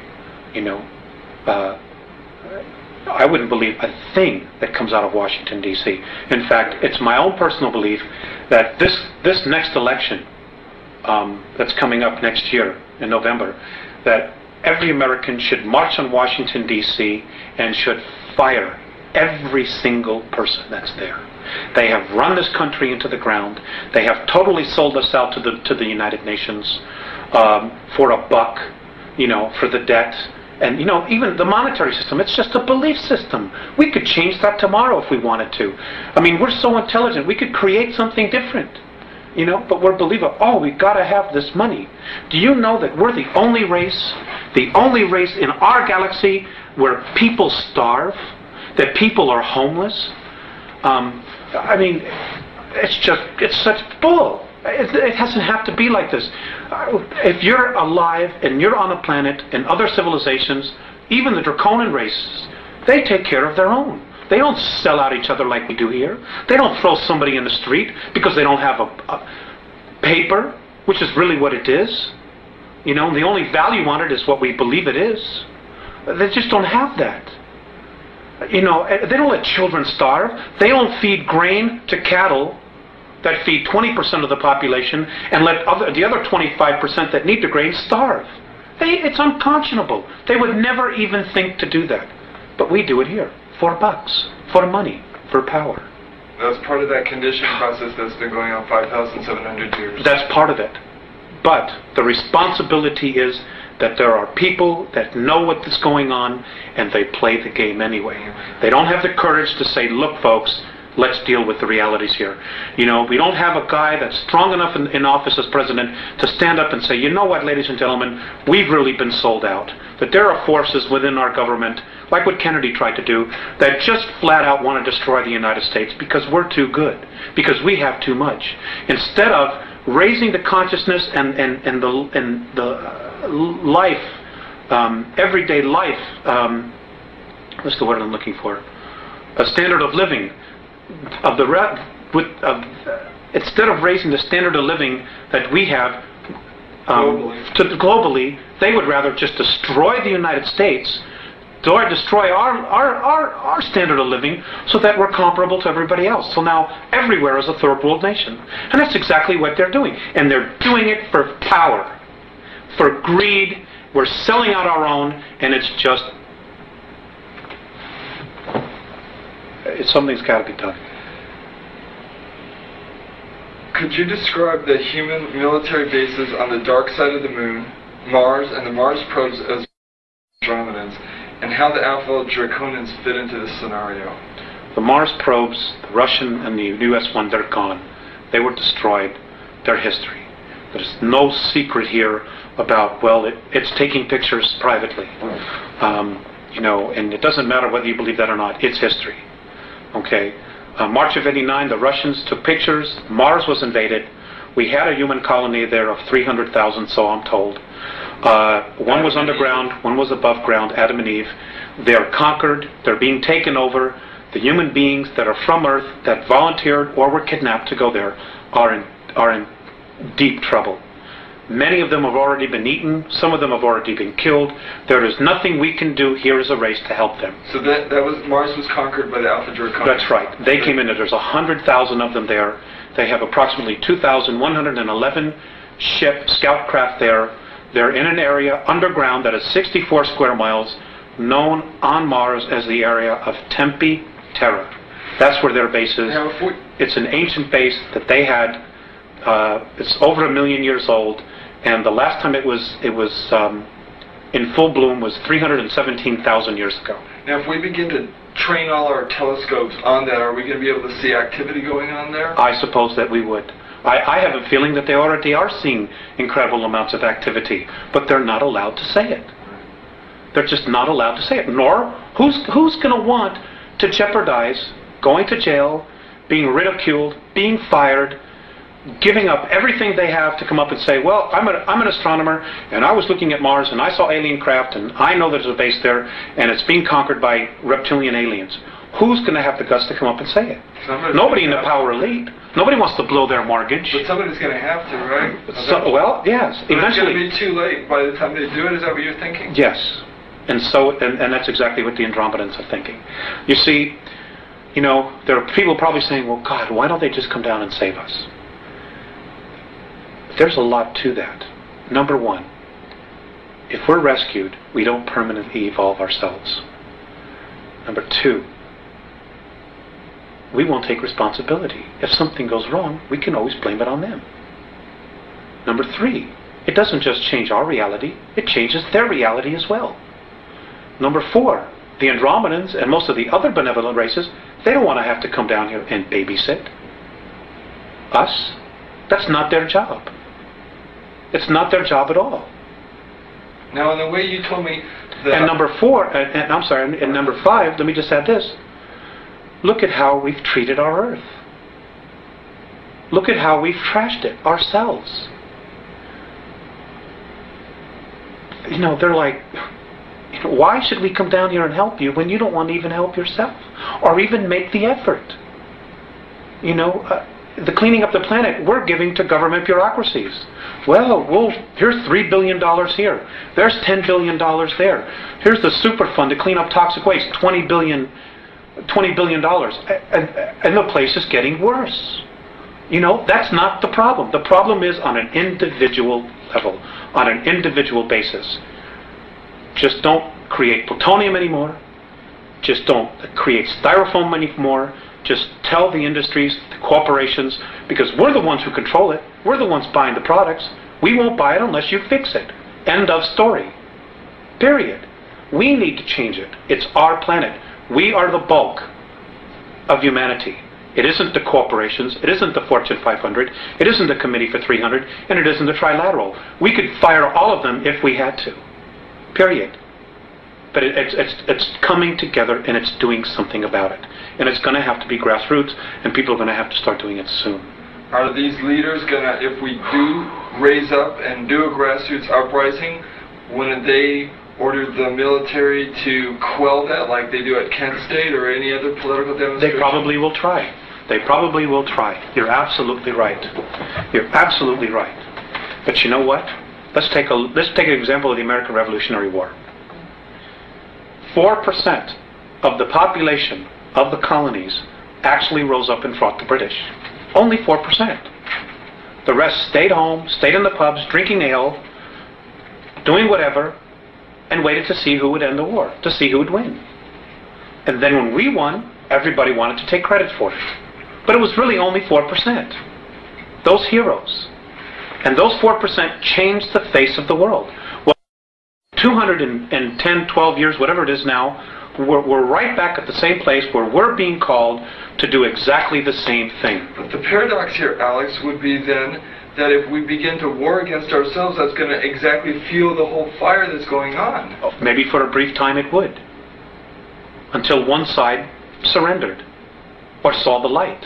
I wouldn't believe a thing that comes out of Washington, D.C. In fact, it's my own personal belief that this next election that's coming up next year in November, that every American should march on Washington, D.C. and should fire every single person that's there. They have run this country into the ground. They have totally sold us out to the United Nations for a buck, for the debt. And, even the monetary system, it's just a belief system. We could change that tomorrow if we wanted to. I mean, we're so intelligent, we could create something different. But we're believing, we've got to have this money. Do you know that we're the only race in our galaxy where people starve, that people are homeless? I mean, it's such bull. It doesn't have to be like this. If you're alive and you're on a planet and other civilizations, even the draconian races, they take care of their own. They don't sell out each other like we do here. They don't throw somebody in the street because they don't have a paper, which is really what it is. The only value on it is what we believe it is. They just don't have that. They don't let children starve. They don't feed grain to cattle that feed 20% of the population and let the other 25% that need the grain starve. It's unconscionable. They would never even think to do that. But we do it here. $4, for money, for power. That's part of that conditioning process that's been going on 5,700 years. That's part of it. But the responsibility is that there are people that know what is going on and they play the game anyway. They don't have the courage to say, look folks, let's deal with the realities here. We don't have a guy that's strong enough in office as president to stand up and say, you know what, ladies and gentlemen, we've really been sold out. That there are forces within our government, like what Kennedy tried to do, that just flat out want to destroy the United States because we're too good, because we have too much. Instead of raising the consciousness and the life, everyday life, what's the word I'm looking for? A standard of living. Instead of raising the standard of living that we have globally, they would rather just destroy the United States, destroy our standard of living so that we're comparable to everybody else. So now everywhere is a third world nation. And that's exactly what they're doing. And they're doing it for power, for greed. We're selling out our own, and something's got to be done. Could you describe the human military bases on the dark side of the moon, Mars, and the Mars probes as Andromedans, and how the Alpha Draconians fit into this scenario? The Mars probes, the Russian and the US one, they're gone. They were destroyed. They're history. There's no secret here about, it's taking pictures privately. And it doesn't matter whether you believe that or not. It's history. Okay? March of '89, the Russians took pictures. Mars was invaded. We had a human colony there of 300,000, so I'm told. One was underground, one was above ground, Adam and Eve. They're conquered. They're being taken over. The human beings that are from Earth, that volunteered or were kidnapped to go there, are in deep trouble. Many of them have already been eaten. Some of them have already been killed. There is nothing we can do here as a race to help them. So Mars was conquered by the Alpha Draconians. That's right. They came in. There's 100,000 of them there. They have approximately 2,111 scout craft there. They're in an area underground that is 64 square miles, known on Mars as the area of Tempe Terra. That's where their base is. It's an ancient base that they had. It's over 1 million years old, and the last time it was in full bloom was 317,000 years ago. Now, if we begin to train all our telescopes on that, are we going to be able to see activity going on there? I suppose that we would. I have a feeling that they already are seeing incredible amounts of activity, but they're not allowed to say it. They're just not allowed to say it. Nor, who's going to want to jeopardize going to jail, being ridiculed, being fired, giving up everything they have to come up and say, well, I'm an astronomer, and I was looking at Mars, and I saw alien craft, and I know there's a base there, and it's being conquered by reptilian aliens. Who's going to have the guts to come up and say it? Nobody in the power elite. Nobody wants to blow their mortgage. But somebody's going to have to, right? So, well, yes. But eventually, it's going to be too late by the time they do it. Is that what you're thinking? Yes. And that's exactly what the Andromedans are thinking. You see, there are people probably saying, well, God, why don't they just come down and save us? There's a lot to that. Number one, if we're rescued, we don't permanently evolve ourselves. Number two, we won't take responsibility. If something goes wrong, we can always blame it on them. Number three, it doesn't just change our reality, it changes their reality as well. Number four, the Andromedans and most of the other benevolent races, they don't want to have to come down here and babysit us. That's not their job. It's not their job at all. Now, in the way you told me that... And number four, and number five, let me just add this. Look at how we've treated our Earth. Look at how we've trashed it ourselves. They're like, why should we come down here and help you when you don't want to even help yourself? Or even make the effort? The cleaning up the planet, we're giving to government bureaucracies. Well, here's $3 billion here. There's $10 billion there. Here's the super fund to clean up toxic waste, $20 billion. And the place is getting worse. That's not the problem. The problem is on an individual level, on an individual basis. Just don't create plutonium anymore. Just don't create styrofoam anymore. Just tell the industries, the corporations, because we're the ones who control it. We're the ones buying the products. We won't buy it unless you fix it. End of story. Period. We need to change it. It's our planet. We are the bulk of humanity. It isn't the corporations. It isn't the Fortune 500. It isn't the Committee for 300. And it isn't the Trilateral. We could fire all of them if we had to. Period. But it's coming together and it's doing something about it. And it's going to have to be grassroots, and people are going to have to start doing it soon. Are these leaders going to, if we do raise up and do a grassroots uprising, wouldn't they order the military to quell that like they do at Kent State or any other political demonstration? They probably will try. They probably will try. You're absolutely right. You're absolutely right. But you know what? Let's take an example of the American Revolutionary War. 4% of the population of the colonies actually rose up and fought the British. Only 4%. The rest stayed home, stayed in the pubs, drinking ale, doing whatever, and waited to see who would end the war, to see who would win. And then when we won, everybody wanted to take credit for it. But it was really only 4%. Those heroes. And those 4% changed the face of the world. Well, 210, 12 years, whatever it is now, we're right back at the same place where we're being called to do exactly the same thing. But the paradox here, Alex, would be then that if we begin to war against ourselves, that's going to exactly fuel the whole fire that's going on. Maybe for a brief time it would. Until one side surrendered or saw the light.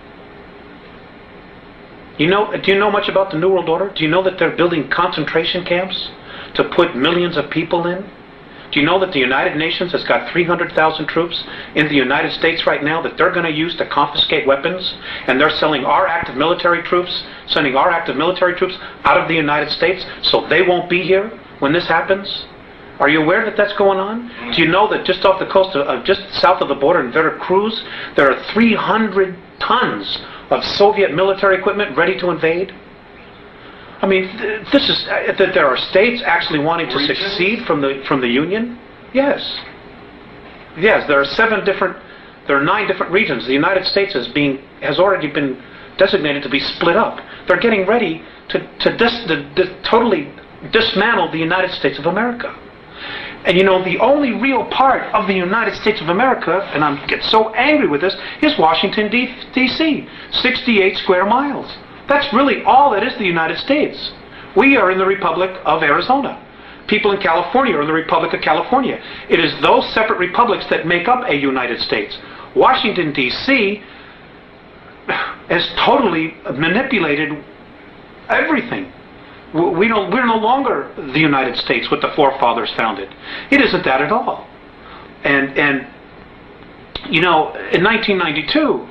Do you know much about the New World Order? Do you know that they're building concentration camps to put millions of people in? Do you know that the United Nations has got 300,000 troops in the United States right now that they're going to use to confiscate weapons? And they're sending our active military troops out of the United States so they won't be here when this happens? Are you aware that that's going on? Do you know that just off the coast of just south of the border in Veracruz, there are 300 tons of Soviet military equipment ready to invade? I mean, this is that there are states actually wanting to secede from the Union. Yes, there are 9 different regions. The United States has already been designated to be split up. They're getting ready to totally dismantle the United States of America. And the only real part of the United States of America, and I get so angry with this, is Washington, D.C., 68 square miles. That's really all that is the United States. We are in the Republic of Arizona. People in California are in the Republic of California. It is those separate republics that make up a United States. Washington, D.C. has totally manipulated everything. We're no longer the United States, what the forefathers founded. It isn't that at all. And you know, in 1992,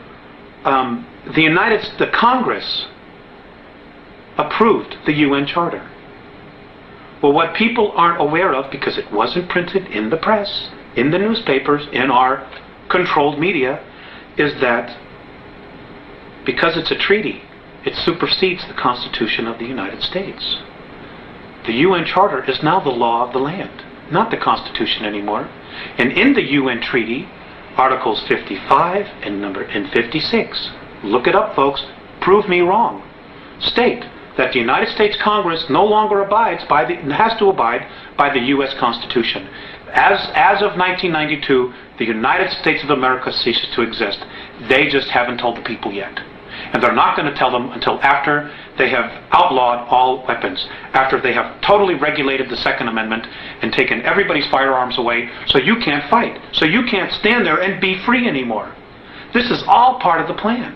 the Congress approved the UN Charter. Well, what people aren't aware of, because it wasn't printed in the press, in the newspapers, in our controlled media, is that because it's a treaty, it supersedes the Constitution of the United States. The UN Charter is now the law of the land, not the Constitution anymore. And in the UN Treaty, Articles 55 and 56, look it up, folks, prove me wrong, state that the United States Congress no longer has to abide by the U.S. Constitution. As of 1992, the United States of America ceases to exist. They just haven't told the people yet. And they're not going to tell them until after they have outlawed all weapons, after they have totally regulated the Second Amendment and taken everybody's firearms away, so you can't fight, so you can't stand there and be free anymore. This is all part of the plan.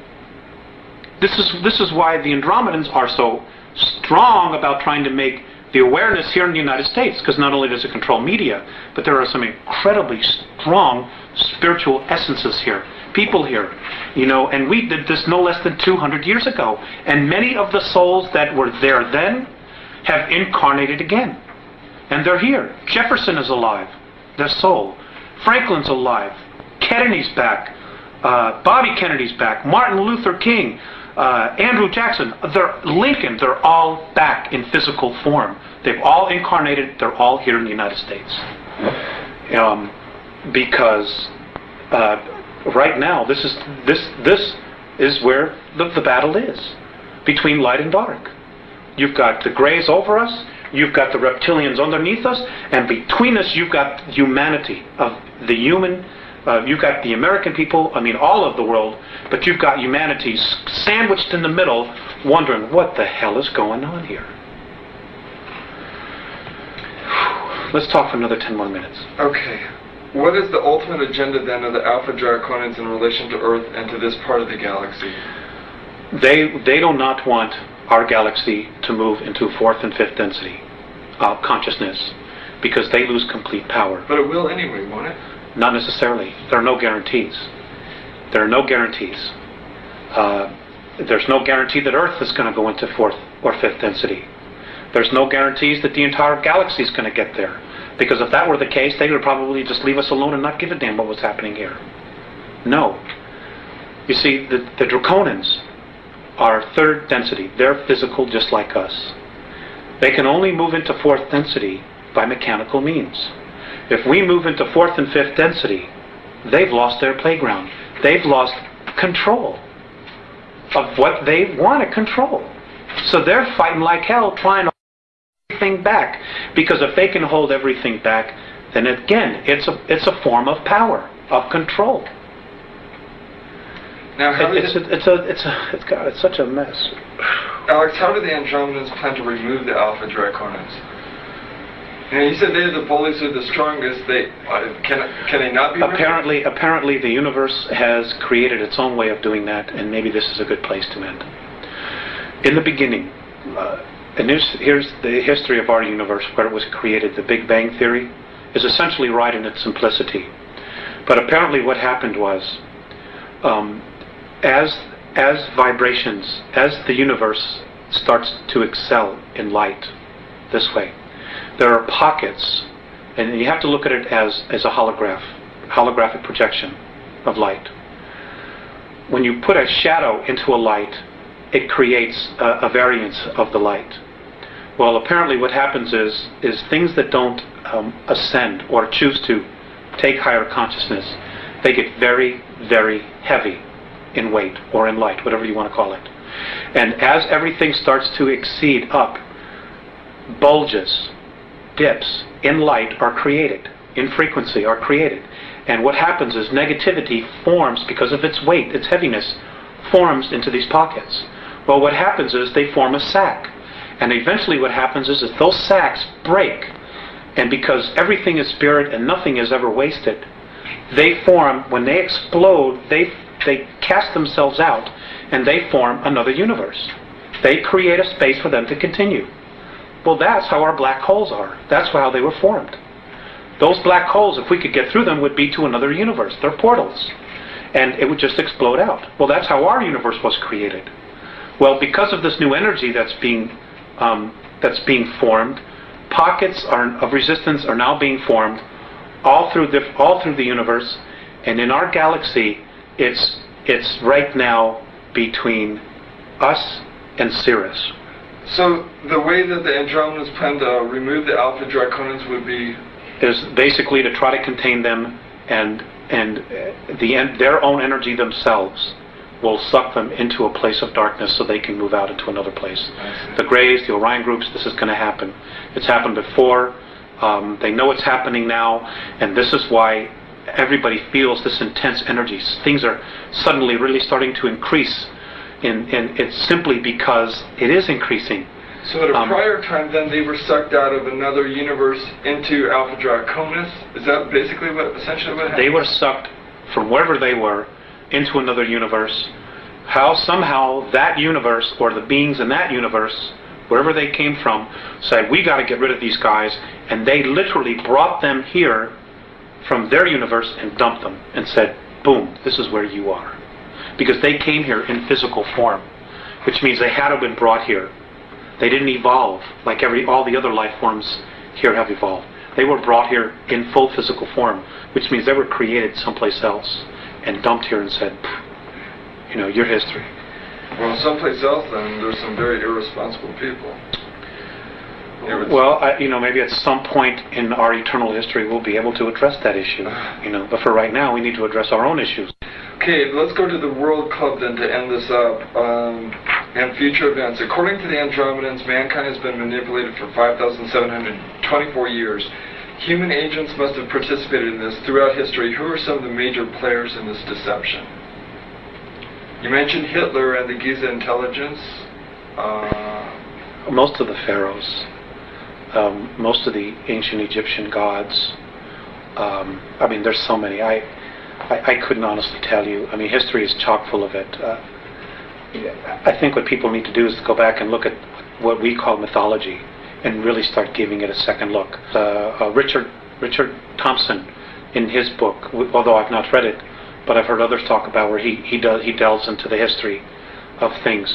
This is why the Andromedans are so strong about trying to make the awareness here in the United States, because not only does it control media, but there are some incredibly strong spiritual essences here, people here, you know, and we did this no less than 200 years ago, and many of the souls that were there then have incarnated again, and they're here. Jefferson is alive, their soul. Franklin's alive. Kennedy's back. Bobby Kennedy's back. Martin Luther King. Andrew Jackson, Lincoln, they're all back in physical form. They've all incarnated, they're all here in the United States. Because right now, this is where the battle is, between light and dark. You've got the grays over us, you've got the reptilians underneath us, and between us you've got humanity, of the human. You've got the American people, I mean all of the world, but you've got humanity sandwiched in the middle, wondering what the hell is going on here. Let's talk for another 10 more minutes. Okay. What is the ultimate agenda then of the Alpha Draconians in relation to Earth and to this part of the galaxy? They do not want our galaxy to move into fourth and fifth density consciousness, because they lose complete power. But it will anyway, won't it? Not necessarily. There are no guarantees. There are no guarantees. There's no guarantee that Earth is going to go into fourth or fifth density. There's no guarantees that the entire galaxy is going to get there. Because if that were the case, they would probably just leave us alone and not give a damn what was happening here. No. You see, the Draconians are third density. They're physical just like us. They can only move into fourth density by mechanical means. If we move into fourth and fifth density, they've lost their playground. They've lost control of what they want to control. So they're fighting like hell, trying to hold everything back. Because if they can hold everything back, then again, it's a form of power, of control. Now, it's such a mess. Alex, how do the Andromedans plan to remove the Alpha Draconians? And you said they're the bullies who are the strongest. Can they not be? Apparently, the universe has created its own way of doing that, and maybe this is a good place to end. In the beginning, and here's the history of our universe, where it was created. The Big Bang Theory is essentially right in its simplicity. But apparently, what happened was, as vibrations, as the universe starts to excel in light, this way. There are pockets, and you have to look at it as a holographic projection of light. When you put a shadow into a light, it creates a variance of the light. Well, apparently what happens is things that don't ascend or choose to take higher consciousness, they get very, very heavy in weight or in light, whatever you want to call it. And as everything starts to exceed up, bulges, dips in light are created, in frequency are created. And what happens is negativity forms, because of its weight, its heaviness, forms into these pockets. Well, what happens is they form a sac. And eventually what happens is that those sacs break. And because everything is spirit and nothing is ever wasted, they form, when they explode, they cast themselves out and they form another universe. They create a space for them to continue. Well, that's how our black holes are. That's how they were formed. Those black holes, if we could get through them, would be to another universe. They're portals. And it would just explode out. Well, that's how our universe was created. Well, because of this new energy that's being formed, pockets of resistance are now being formed all through the universe, and in our galaxy, it's right now between us and Sirius. So the way that the Andromedans plan to remove the Alpha Draconans would be is basically to try to contain them, and their own energy themselves will suck them into a place of darkness so they can move out into another place. The Greys, the Orion groups, this is going to happen. It's happened before. They know it's happening now, and this is why everybody feels this intense energy. Things are suddenly really starting to increase, and it's simply because it is increasing. So at a prior time, then, they were sucked out of another universe into Alpha Draconis? Is that basically essentially what happened? They were sucked from wherever they were into another universe. How somehow that universe, or the beings in that universe, wherever they came from, said, we got to get rid of these guys, and they literally brought them here from their universe and dumped them and said, boom, this is where you are. Because they came here in physical form, which means they had to have been brought here. They didn't evolve like all the other life forms here have evolved. They were brought here in full physical form, which means they were created someplace else and dumped here and said, you know, your history. Well, someplace else, then, there's some very irresponsible people. Well, maybe at some point in our eternal history we'll be able to address that issue. But for right now, we need to address our own issues. Okay, let's go to the World Club then to end this up, and future events. According to the Andromedans, mankind has been manipulated for 5,724 years. Human agents must have participated in this throughout history. Who are some of the major players in this deception? You mentioned Hitler and the Giza intelligence. Most of the pharaohs, most of the ancient Egyptian gods. There's so many. I couldn't honestly tell you. History is chock full of it. I think what people need to do is to go back and look at what we call mythology and really start giving it a second look. Richard Thompson, in his book, although I've not read it, but I've heard others talk about where he delves into the history of things.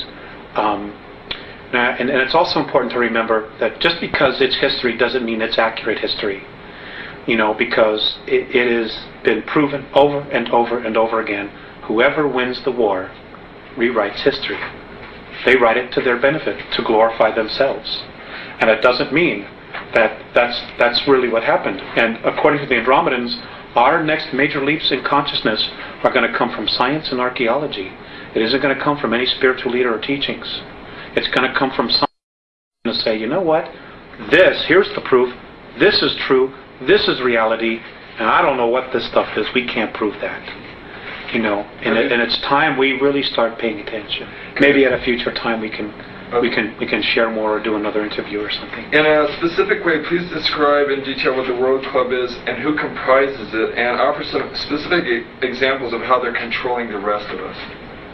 And it's also important to remember that just because it's history doesn't mean it's accurate history. Because it has been proven over and over and over again, whoever wins the war rewrites history. They write it to their benefit, to glorify themselves. And it doesn't mean that that's really what happened. And according to the Andromedans, our next major leaps in consciousness are going to come from science and archaeology. It isn't going to come from any spiritual leader or teachings. It's going to come from someone to say, you know what, here's the proof, this is true, this is reality, and I don't know what this stuff is, we can't prove that. And it's time we really start paying attention. Maybe at a future time we can share more or do another interview or something. In a specific way, please describe in detail what the World Club is and who comprises it, and offer some specific examples of how they're controlling the rest of us.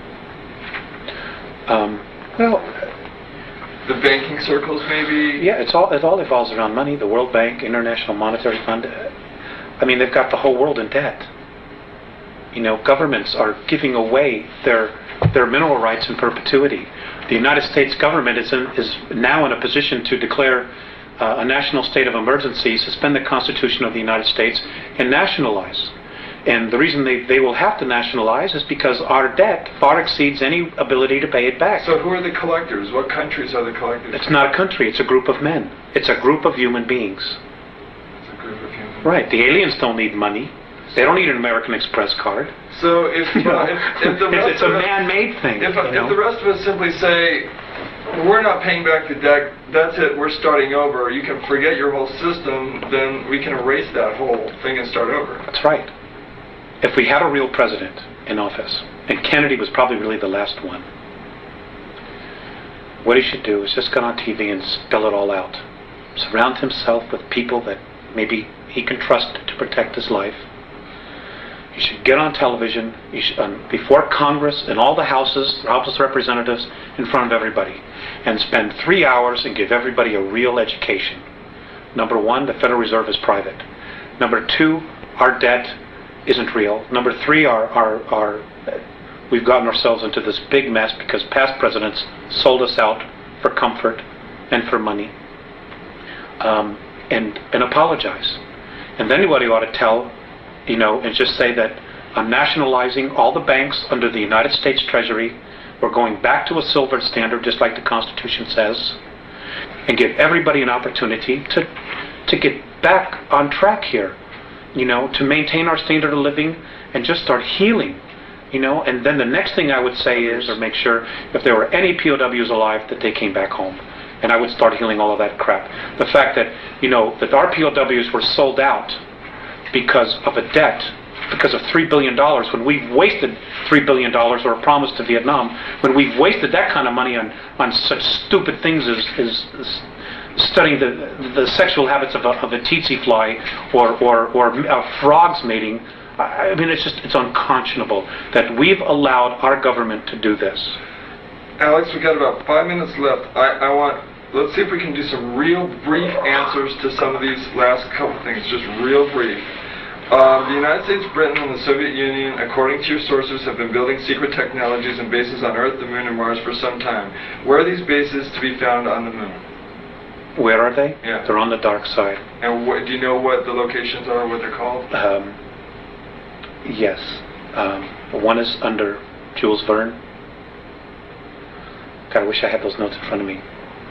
The banking circles, maybe? Yeah, it all evolves around money. The World Bank, International Monetary Fund. They've got the whole world in debt. Governments are giving away their mineral rights in perpetuity. The United States government is now in a position to declare a national state of emergency, suspend the Constitution of the United States, and nationalize. And the reason they will have to nationalize is because our debt far exceeds any ability to pay it back. So who are the collectors? What countries are the collectors? It's not a country, it's a group of men. It's a group of human beings. It's a group of human beings. Right, the aliens don't need money. They don't need an American Express card. So if the rest it's a man-made thing. If the rest of us simply say, we're not paying back the debt, that's it, we're starting over, you can forget your whole system, then we can erase that whole thing and start over. That's right. If we had a real president in office, and Kennedy was probably really the last one, what he should do is just get on TV and spell it all out. Surround himself with people that maybe he can trust to protect his life. You should get on television before Congress and all the houses, House of Representatives, in front of everybody, and spend 3 hours and give everybody a real education. Number one, the Federal Reserve is private. Number two, our debt isn't real. Number three, we've gotten ourselves into this big mess because past presidents sold us out for comfort and for money, and apologize. And then anybody ought to tell, and just say that I'm nationalizing all the banks under the United States Treasury. We're going back to a silver standard, just like the Constitution says, and give everybody an opportunity to get back on track here, to maintain our standard of living and just start healing, And then the next thing I would say is, or make sure if there were any POWs alive, that they came back home. And I would start healing all of that crap. The fact that, that our POWs were sold out because of a debt, because of $3 billion, when we've wasted $3 billion, or a promise to Vietnam, when we've wasted that kind of money on such stupid things as studying the sexual habits of a tsetse fly or frogs mating. I mean, it's unconscionable that we've allowed our government to do this. Alex, we got about 5 minutes left. Let's see if we can do some real brief answers to some of these last couple things, just real brief. The United States, Britain, and the Soviet Union, according to your sources, have been building secret technologies and bases on Earth, the Moon, and Mars for some time. Where are these bases to be found on the Moon? Where are they? Yeah. They're on the dark side. And do you know what the locations are, what they're called? Yes. One is under Jules Verne. God, I wish I had those notes in front of me.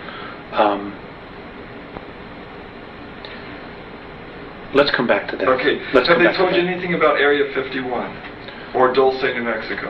Let's come back to that. Okay. Have they told you anything about Area 51 or Dulce, New Mexico?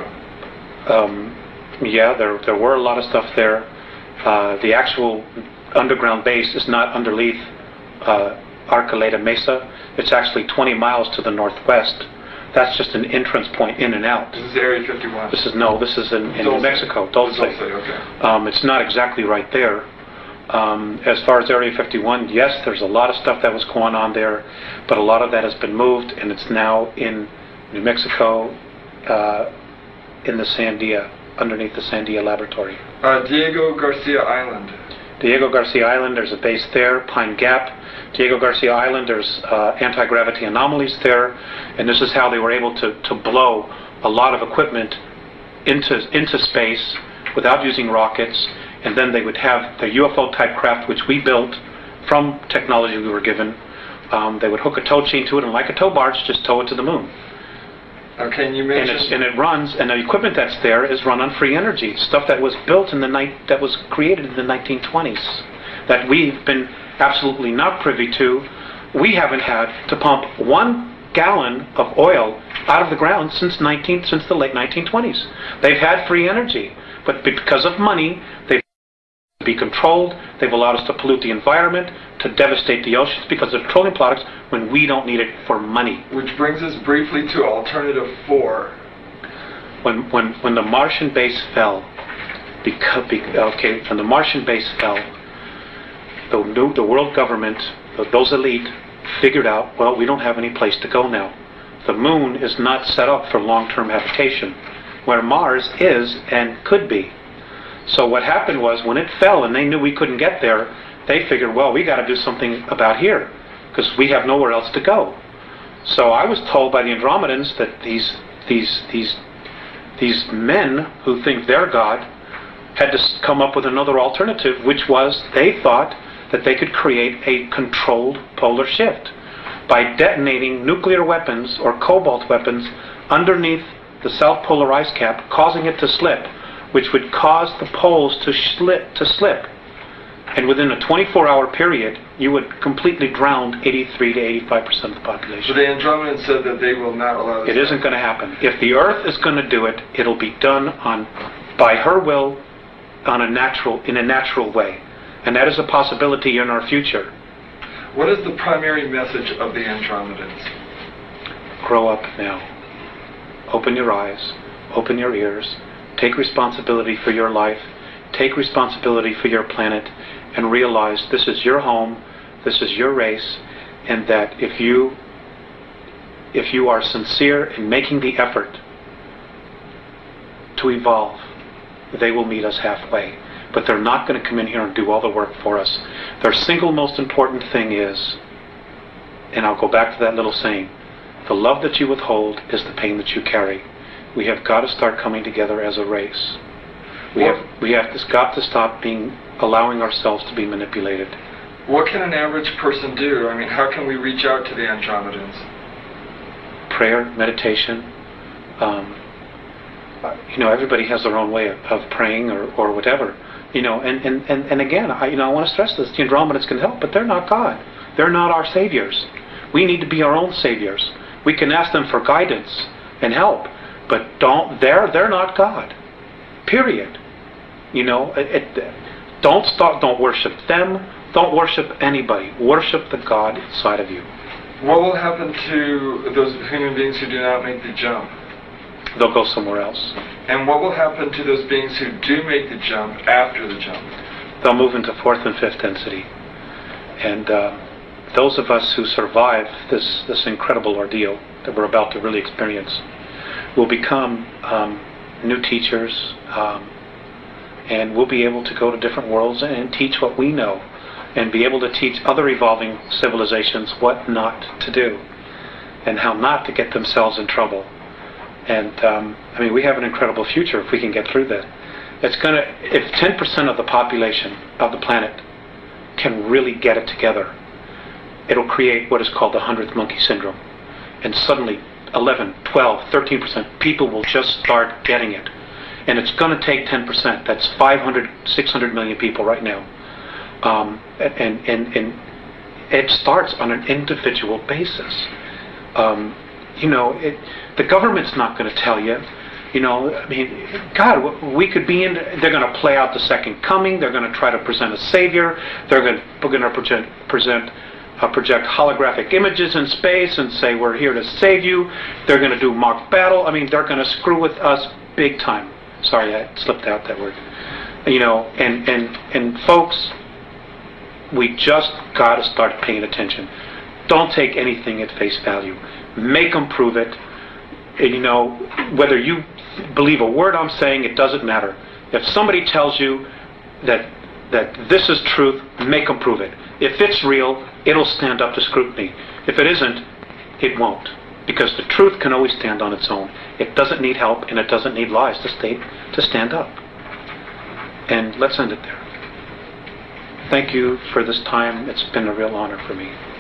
Yeah, there were a lot of stuff there. The actual underground base is not underneath Arcoleta Mesa. It's actually 20 miles to the northwest. That's just an entrance point in and out. This is Area 51. This is in New Mexico, Dulce. Okay. It's not exactly right there. As far as Area 51, yes, there's a lot of stuff that was going on there, but a lot of that has been moved, and it's now in New Mexico, in the Sandia, underneath the Sandia Laboratory. Diego Garcia Island. Diego Garcia Island, there's a base there. Pine Gap. Diego Garcia Island, there's anti-gravity anomalies there, and this is how they were able to blow a lot of equipment into space without using rockets. And then they would have the UFO-type craft, which we built from technology we were given. They would hook a tow chain to it, and like a tow barge, just tow it to the moon. Okay, and you mentioned... And it runs, and the equipment that's there is run on free energy. Stuff that was built that was created in the 1920s, that we've been absolutely not privy to. We haven't had to pump 1 gallon of oil out of the ground since the late 1920s. They've had free energy, but because of money, they've be controlled. They've allowed us to pollute the environment, to devastate the oceans because of petroleum products when we don't need it for money. Which brings us briefly to Alternative 4. When the Martian base fell, when the Martian base fell, the world government, those elite, figured out, well, we don't have any place to go now. The moon is not set up for long-term habitation, where Mars is and could be. So what happened was, when it fell and they knew we couldn't get there, they figured, well, we got to do something about here because we have nowhere else to go. So I was told by the Andromedans that these men who think they're God had to come up with another alternative, which was they thought that they could create a controlled polar shift by detonating nuclear weapons or cobalt weapons underneath the South Polar ice cap, causing it to slip, which would cause the poles to slip. And within a 24-hour period, you would completely drown 83 to 85% of the population. So the Andromedans said that they will not allow this. It isn't going to happen. If the Earth is going to do it, it'll be done by her will, in a natural way. And that is a possibility in our future. What is the primary message of the Andromedans? Grow up now. Open your eyes. Open your ears. Take responsibility for your life. take responsibility for your planet, and realize this is your home, this is your race, and that if you are sincere in making the effort to evolve, they will meet us halfway. But they're not going to come in here and do all the work for us. Their single most important thing is, and I'll go back to that little saying, the love that you withhold is the pain that you carry. We have got to start coming together as a race. We have got to stop allowing ourselves to be manipulated. What can an average person do? I mean, how can we reach out to the Andromedans? Prayer, meditation. Everybody has their own way of praying or whatever. And again, I want to stress this: the Andromedans can help, but they're not God. They're not our saviors. We need to be our own saviors. We can ask them for guidance and help, but they're not God. Period. Don't worship them. Don't worship anybody. Worship the God inside of you. What will happen to those human beings who do not make the jump? They'll go somewhere else. And what will happen to those beings who do make the jump after the jump? They'll move into fourth and fifth density. And those of us who survive this incredible ordeal that we're about to really experience will become new teachers, and we'll be able to go to different worlds and teach what we know, and be able to teach other evolving civilizations what not to do and how not to get themselves in trouble. And we have an incredible future if we can get through that. If 10% of the population of the planet can really get it together, it'll create what is called the 100th monkey syndrome. And suddenly 11, 12, 13% people will just start getting it. And it's going to take 10%. That's 500, 600 million people right now. And it starts on an individual basis. The government's not going to tell you. God, we could be in. They're going to play out the second coming. They're going to try to present a savior. We're going to project holographic images in space and say we're here to save you. They're going to do mock battle. They're going to screw with us big time. Sorry, I slipped out that word. And folks, we just got to start paying attention. Don't take anything at face value. Make them prove it. Whether you believe a word I'm saying, it doesn't matter. If somebody tells you that this is truth, make them prove it. If it's real, it'll stand up to scrutiny. If it isn't, it won't. Because the truth can always stand on its own. It doesn't need help, and it doesn't need lies to stand up. And let's end it there. Thank you for this time. It's been a real honor for me.